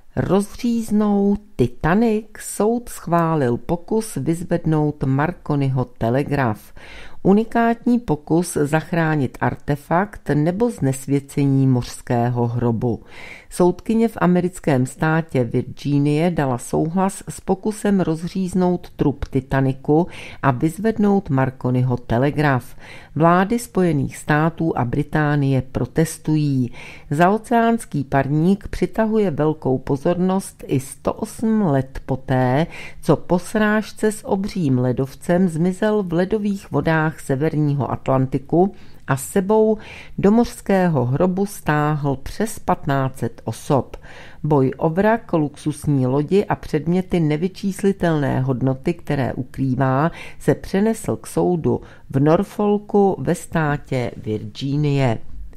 Rozříznou Titanic, soud schválil pokus vyzvednout Marconiho telegraf. Unikátní pokus zachránit artefakt nebo znesvěcení mořského hrobu. Soudkyně v americkém státě Virginie dala souhlas s pokusem rozříznout trup Titaniku a vyzvednout Marconiho telegraf. Vlády Spojených států a Británie protestují. Zaoceánský parník přitahuje velkou pozornost i sto osm let poté, co po srážce s obřím ledovcem zmizel v ledových vodách severního Atlantiku a s sebou do mořského hrobu stáhl přes patnáct set osob. Boj o vrak, luxusní lodi a předměty nevyčíslitelné hodnoty, které ukrývá, se přenesl k soudu v Norfolku ve státě Virginie.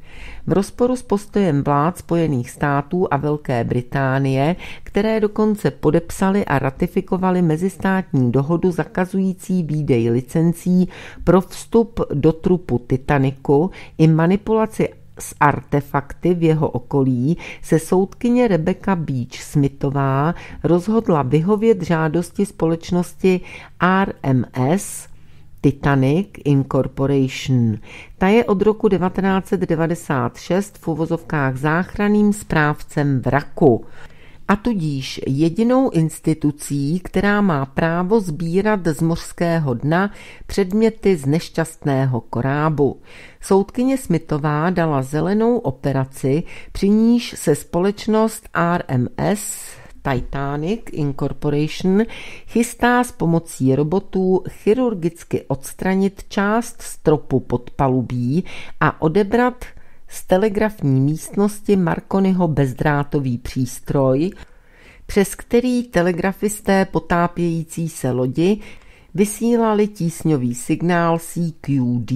V rozporu s postojem vlád Spojených států a Velké Británie, které dokonce podepsaly a ratifikovali mezistátní dohodu zakazující výdej licencí pro vstup do trupu Titaniku i manipulaci s artefakty v jeho okolí, se soudkyně Rebecca Beach Smithová rozhodla vyhovět žádosti společnosti R M S Titanic Incorporation. Ta je od roku devatenáct set devadesát šest v uvozovkách záchranným správcem vraku a tudíž jedinou institucí, která má právo sbírat z mořského dna předměty z nešťastného korábu. Soudkyně Smithová dala zelenou operaci, při níž se společnost R M S Titanic Incorporation chystá s pomocí robotů chirurgicky odstranit část stropu podpalubí a odebrat z telegrafní místnosti Marconiho bezdrátový přístroj, přes který telegrafisté potápějící se lodi vysílali tísňový signál C Q D.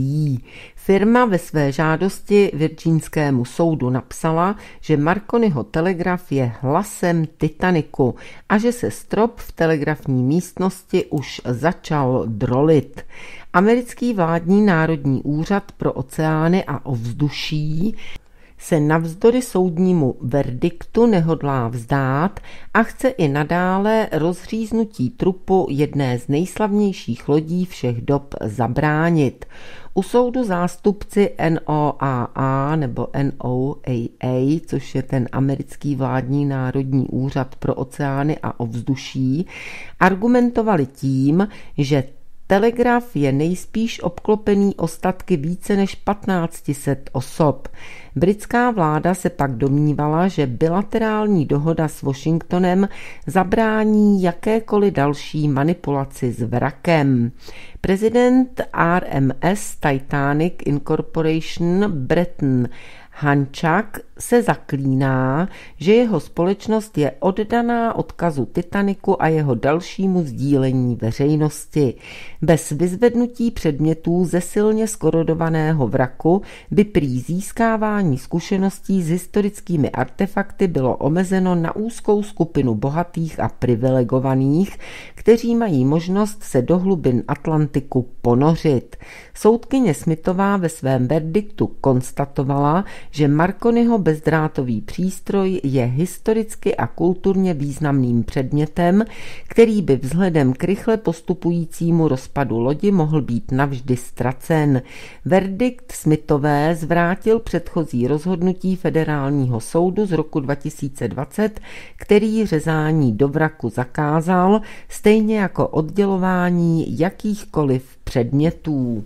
Firma ve své žádosti virginskému soudu napsala, že Marconiho telegraf je hlasem Titaniku a že se strop v telegrafní místnosti už začal drolit. Americký vládní národní úřad pro oceány a ovzduší se navzdory soudnímu verdiktu nehodlá vzdát a chce i nadále rozříznutí trupu jedné z nejslavnějších lodí všech dob zabránit. U soudu zástupci N O A A nebo N O A A, což je ten americký vládní národní úřad pro oceány a ovzduší, argumentovali tím, že telegraf je nejspíš obklopený ostatky více než patnáct set osob. Britská vláda se pak domnívala, že bilaterální dohoda s Washingtonem zabrání jakékoliv další manipulaci s vrakem. Prezident R M S Titanic Incorporation Bretton Hancock se zaklíná, že jeho společnost je oddaná odkazu Titaniku a jeho dalšímu sdílení veřejnosti. Bez vyzvednutí předmětů ze silně skorodovaného vraku by prý získávání zkušeností s historickými artefakty bylo omezeno na úzkou skupinu bohatých a privilegovaných, kteří mají možnost se do hlubin Atlantiku ponořit. Soudkyně Smithová ve svém verdiktu konstatovala, že Marconiho bezdrátový přístroj je historicky a kulturně významným předmětem, který by vzhledem k rychle postupujícímu rozpadu lodi mohl být navždy ztracen. Verdikt Smithové zvrátil předchozí rozhodnutí federálního soudu z roku dva tisíce dvacet, který řezání do vraku zakázal, stejně jako oddělování jakýchkoliv předmětů.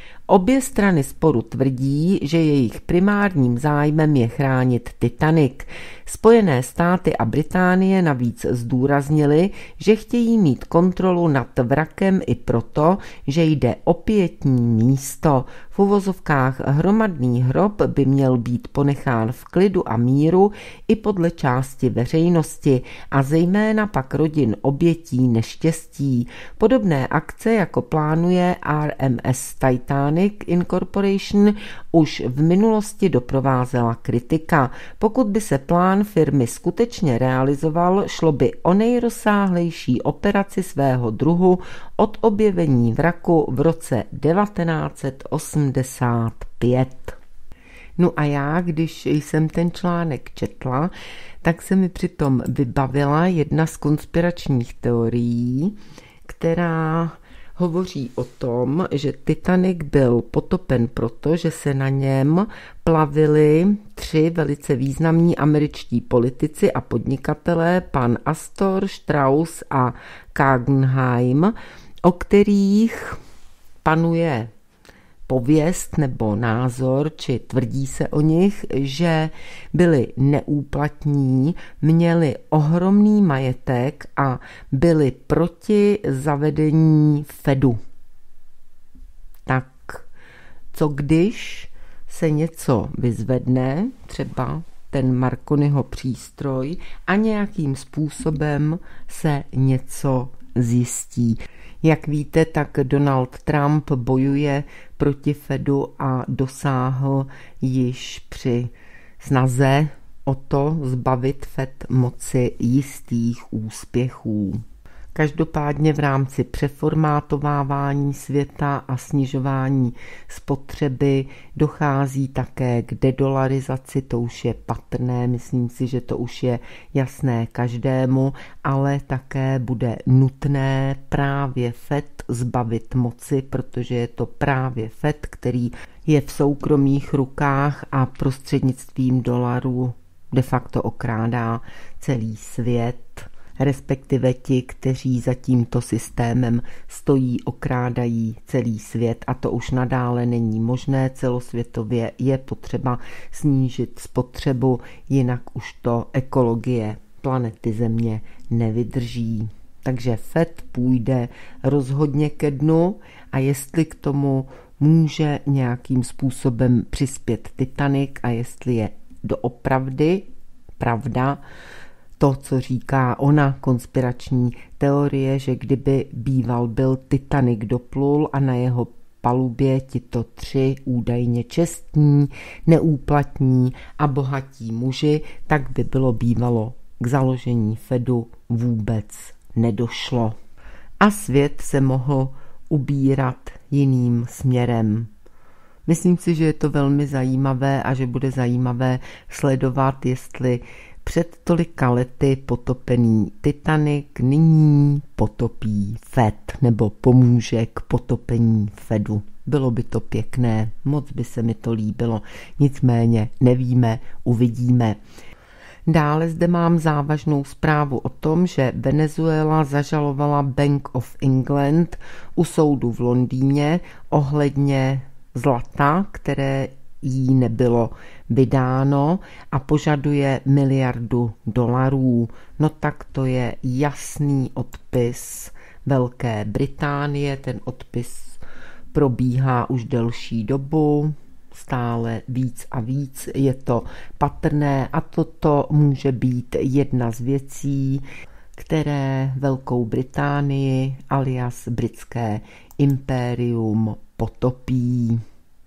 Obě strany sporu tvrdí, že jejich primárním zájmem je chránit Titanic. Spojené státy a Británie navíc zdůraznili, že chtějí mít kontrolu nad vrakem i proto, že jde o pietní místo. V uvozovkách hromadný hrob by měl být ponechán v klidu a míru i podle části veřejnosti a zejména pak rodin obětí neštěstí. Podobné akce, jako plánuje R M S Titanic, Titanic Incorporation už v minulosti doprovázela kritika. Pokud by se plán firmy skutečně realizoval, šlo by o nejrozsáhlejší operaci svého druhu od objevení vraku v roce devatenáct set osmdesát pět. No a já, když jsem ten článek četla, tak se mi přitom vybavila jedna z konspiračních teorií, která hovoří o tom, že Titanic byl potopen proto, že se na něm plavili tři velice významní američtí politici a podnikatelé, pan Astor, Strauss a Guggenheim, o kterých panuje pověst nebo názor, či tvrdí se o nich, že byli neúplatní, měli ohromný majetek a byli proti zavedení Fedu. Tak co když se něco vyzvedne, třeba ten Marconiho přístroj, a nějakým způsobem se něco zjistí? Jak víte, tak Donald Trump bojuje proti Fedu a dosáhl již při snaze o to zbavit Fed moci jistých úspěchů. Každopádně v rámci přeformátovávání světa a snižování spotřeby dochází také k dedolarizaci, to už je patrné, myslím si, že to už je jasné každému, ale také bude nutné právě Fed zbavit moci, protože je to právě Fed, který je v soukromých rukách a prostřednictvím dolarů de facto okrádá celý svět. Respektive ti, kteří za tímto systémem stojí, okrádají celý svět, a to už nadále není možné. Celosvětově je potřeba snížit spotřebu, jinak už to ekologie planety Země nevydrží. Takže Fed půjde rozhodně ke dnu, a jestli k tomu může nějakým způsobem přispět Titanic a jestli je doopravdy pravda to, co říká ona konspirační teorie, že kdyby býval byl Titanic doplul a na jeho palubě tito tři údajně čestní, neúplatní a bohatí muži, tak by bylo bývalo k založení Fedu vůbec nedošlo. A svět se mohl ubírat jiným směrem. Myslím si, že je to velmi zajímavé a že bude zajímavé sledovat, jestli před tolika lety potopený Titanic nyní potopí Fed nebo pomůže k potopení Fedu. Bylo by to pěkné, moc by se mi to líbilo, nicméně nevíme, uvidíme. Dále zde mám závažnou zprávu o tom, že Venezuela zažalovala Bank of England u soudu v Londýně ohledně zlata, které jí nebylo vydáno, a požaduje miliardu dolarů. No tak to je jasný odpis Velké Británie, ten odpis probíhá už delší dobu, stále víc a víc je to patrné, a toto může být jedna z věcí, které Velkou Británii alias britské impérium potopí.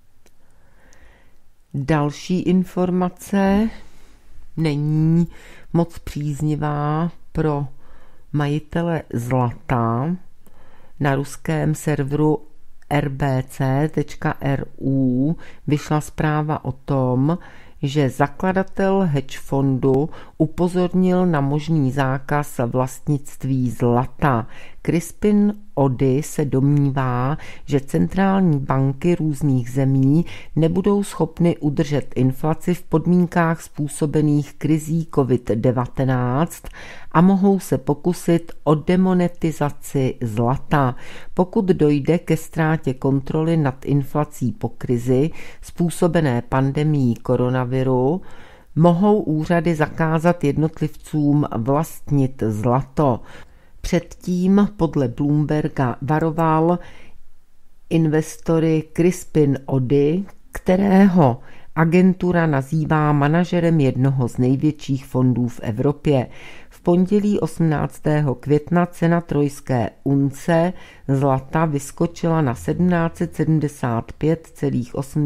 Další informace není moc příznivá pro majitele zlata. Na ruském serveru r b c tečka r u vyšla zpráva o tom, že zakladatel hedge fondu upozornil na možný zákaz vlastnictví zlata. Crispin Oddy se domnívá, že centrální banky různých zemí nebudou schopny udržet inflaci v podmínkách způsobených krizí covid devatenáct a mohou se pokusit o demonetizaci zlata. Pokud dojde ke ztrátě kontroly nad inflací po krizi způsobené pandemií koronaviru, mohou úřady zakázat jednotlivcům vlastnit zlato. Předtím podle Bloomberga varoval investory Crispin Oddy, kterého agentura nazývá manažerem jednoho z největších fondů v Evropě. V pondělí osmnáctého května cena trojské unce zlata vyskočila na sedmnáct set sedmdesát pět celá osm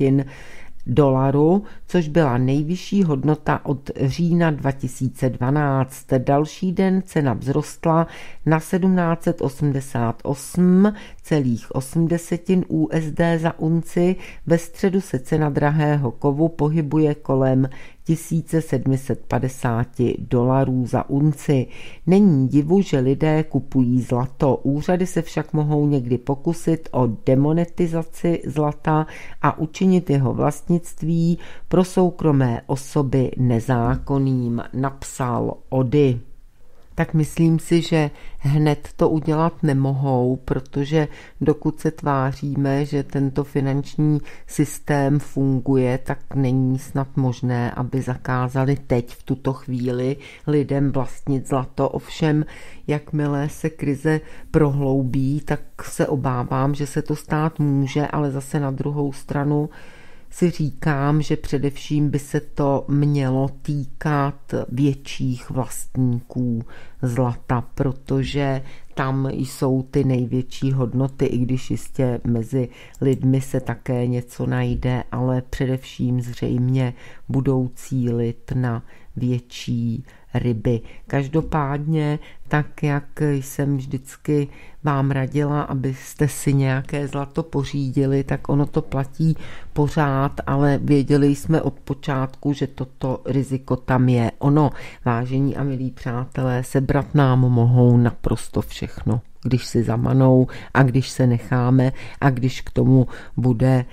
dolaru, což byla nejvyšší hodnota od října dva tisíce dvanáct. Další den cena vzrostla na sedmnáct set osmdesát osm celá osm U S D za unci. Ve středu se cena drahého kovu pohybuje kolem tisíc sedm set padesát dolarů za unci. Není divu, že lidé kupují zlato. Úřady se však mohou někdy pokusit o demonetizaci zlata a učinit jeho vlastnictví pro soukromé osoby nezákonným, napsal Ody. Tak myslím si, že hned to udělat nemohou, protože dokud se tváříme, že tento finanční systém funguje, tak není snad možné, aby zakázali teď v tuto chvíli lidem vlastnit zlato. Ovšem, jakmile se krize prohloubí, tak se obávám, že se to stát může, ale zase na druhou stranu si říkám, že především by se to mělo týkat větších vlastníků zlata, protože tam jsou ty největší hodnoty, i když jistě mezi lidmi se také něco najde, ale především zřejmě budou cílit na větší ryby. Každopádně, tak jak jsem vždycky vám radila, abyste si nějaké zlato pořídili, tak ono to platí pořád, ale věděli jsme od počátku, že toto riziko tam je. Ono, vážení a milí přátelé, sebrat nám mohou naprosto všechno, když si zamanou a když se necháme a když k tomu bude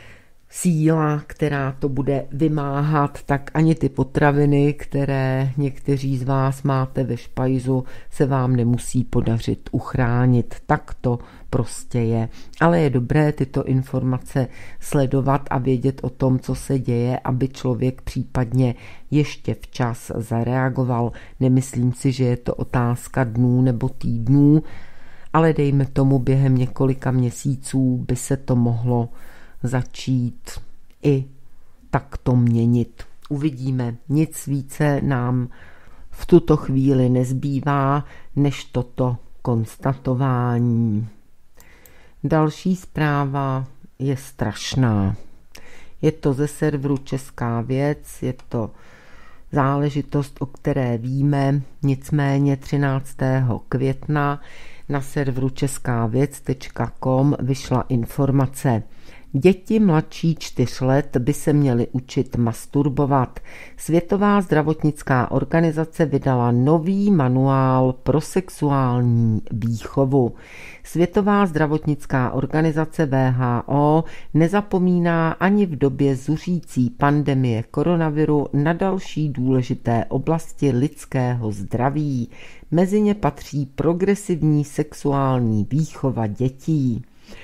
síla, která to bude vymáhat, tak ani ty potraviny, které někteří z vás máte ve špajzu, se vám nemusí podařit uchránit. Tak to prostě je. Ale je dobré tyto informace sledovat a vědět o tom, co se děje, aby člověk případně ještě včas zareagoval. Nemyslím si, že je to otázka dnů nebo týdnů, ale dejme tomu během několika měsíců by se to mohlo začít i takto měnit. Uvidíme. Nic více nám v tuto chvíli nezbývá, než toto konstatování. Další zpráva je strašná. Je to ze serveru Česká věc, je to záležitost, o které víme, nicméně třináctého května na serveru česká věc tečka com vyšla informace. Děti mladší čtyř let by se měly učit masturbovat. Světová zdravotnická organizace vydala nový manuál pro sexuální výchovu. Světová zdravotnická organizace W H O nezapomíná ani v době zuřící pandemie koronaviru na další důležité oblasti lidského zdraví. Mezi ně patří progresivní sexuální výchova dětí.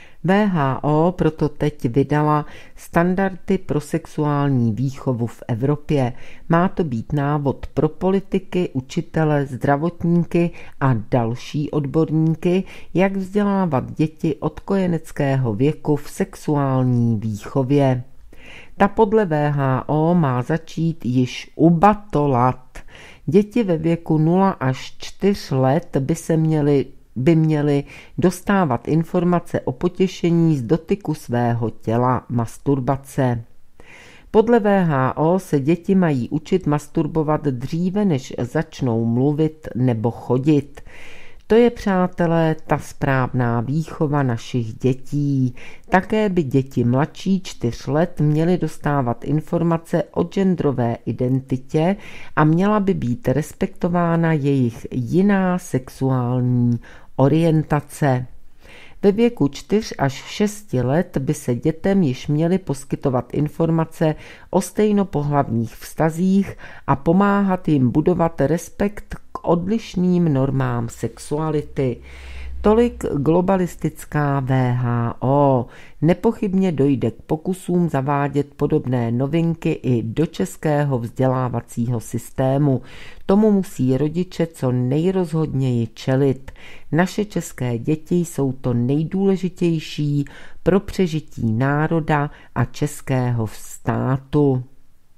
W H O proto teď vydala standardy pro sexuální výchovu v Evropě. Má to být návod pro politiky, učitele, zdravotníky a další odborníky, jak vzdělávat děti od kojeneckého věku v sexuální výchově. Ta podle W H O má začít již u batolat. Děti ve věku nula až čtyř let by se měly by měli dostávat informace o potěšení z dotyku svého těla, masturbace. Podle W H O se děti mají učit masturbovat dříve, než začnou mluvit nebo chodit. To je, přátelé, ta správná výchova našich dětí. Také by děti mladší čtyř let měly dostávat informace o genderové identitě a měla by být respektována jejich jiná sexuální orientace. Ve věku čtyř až šesti let by se dětem již měly poskytovat informace o stejnopohlavních vztazích a pomáhat jim budovat respekt k odlišným normám sexuality. Tolik globalistická W H O. Nepochybně dojde k pokusům zavádět podobné novinky i do českého vzdělávacího systému. Tomu musí rodiče co nejrozhodněji čelit. Naše české děti jsou to nejdůležitější pro přežití národa a českého státu.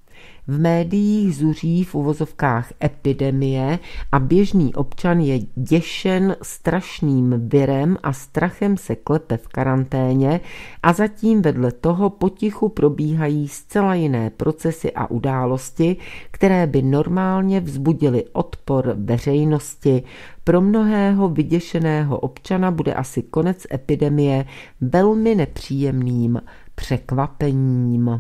V médiích zuří v uvozovkách epidemie a běžný občan je děšen strašným virem a strachem se klepe v karanténě a zatím vedle toho potichu probíhají zcela jiné procesy a události, které by normálně vzbudily odpor veřejnosti. Pro mnohého vyděšeného občana bude asi konec epidemie velmi nepříjemným překvapením.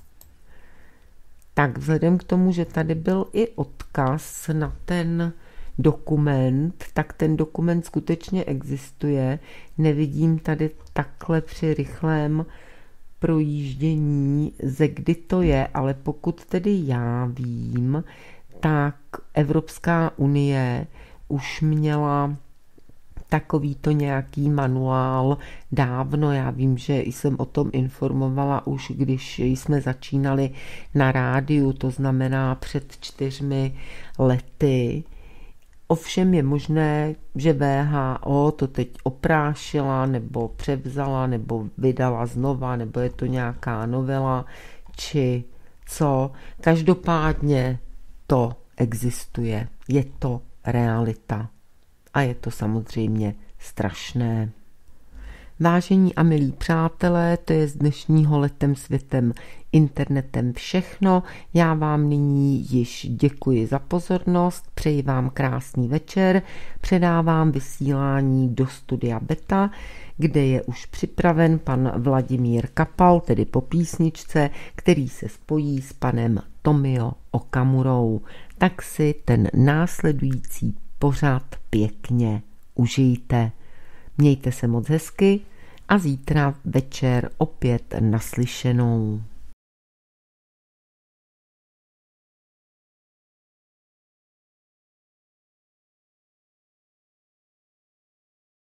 Tak vzhledem k tomu, že tady byl i odkaz na ten dokument, tak ten dokument skutečně existuje. Nevidím tady takhle při rychlém projíždění, ze kdy to je, ale pokud tedy já vím, tak Evropská unie už měla takovýto nějaký manuál dávno. Já vím, že jsem o tom informovala už, když jsme začínali na rádiu, to znamená před čtyřmi lety. Ovšem je možné, že V H O to teď oprášila, nebo převzala, nebo vydala znova, nebo je to nějaká novela, či co. Každopádně to existuje. Je to realita. A je to samozřejmě strašné. Vážení a milí přátelé, to je z dnešního Letem světem internetem všechno. Já vám nyní již děkuji za pozornost, přeji vám krásný večer, předávám vysílání do studia Beta, kde je už připraven pan Vladimír Kapal, tedy po písničce, který se spojí s panem Tomio Okamurou. Tak si ten následující pořad pěkně užijte. Mějte se moc hezky a zítra večer opět naslyšenou.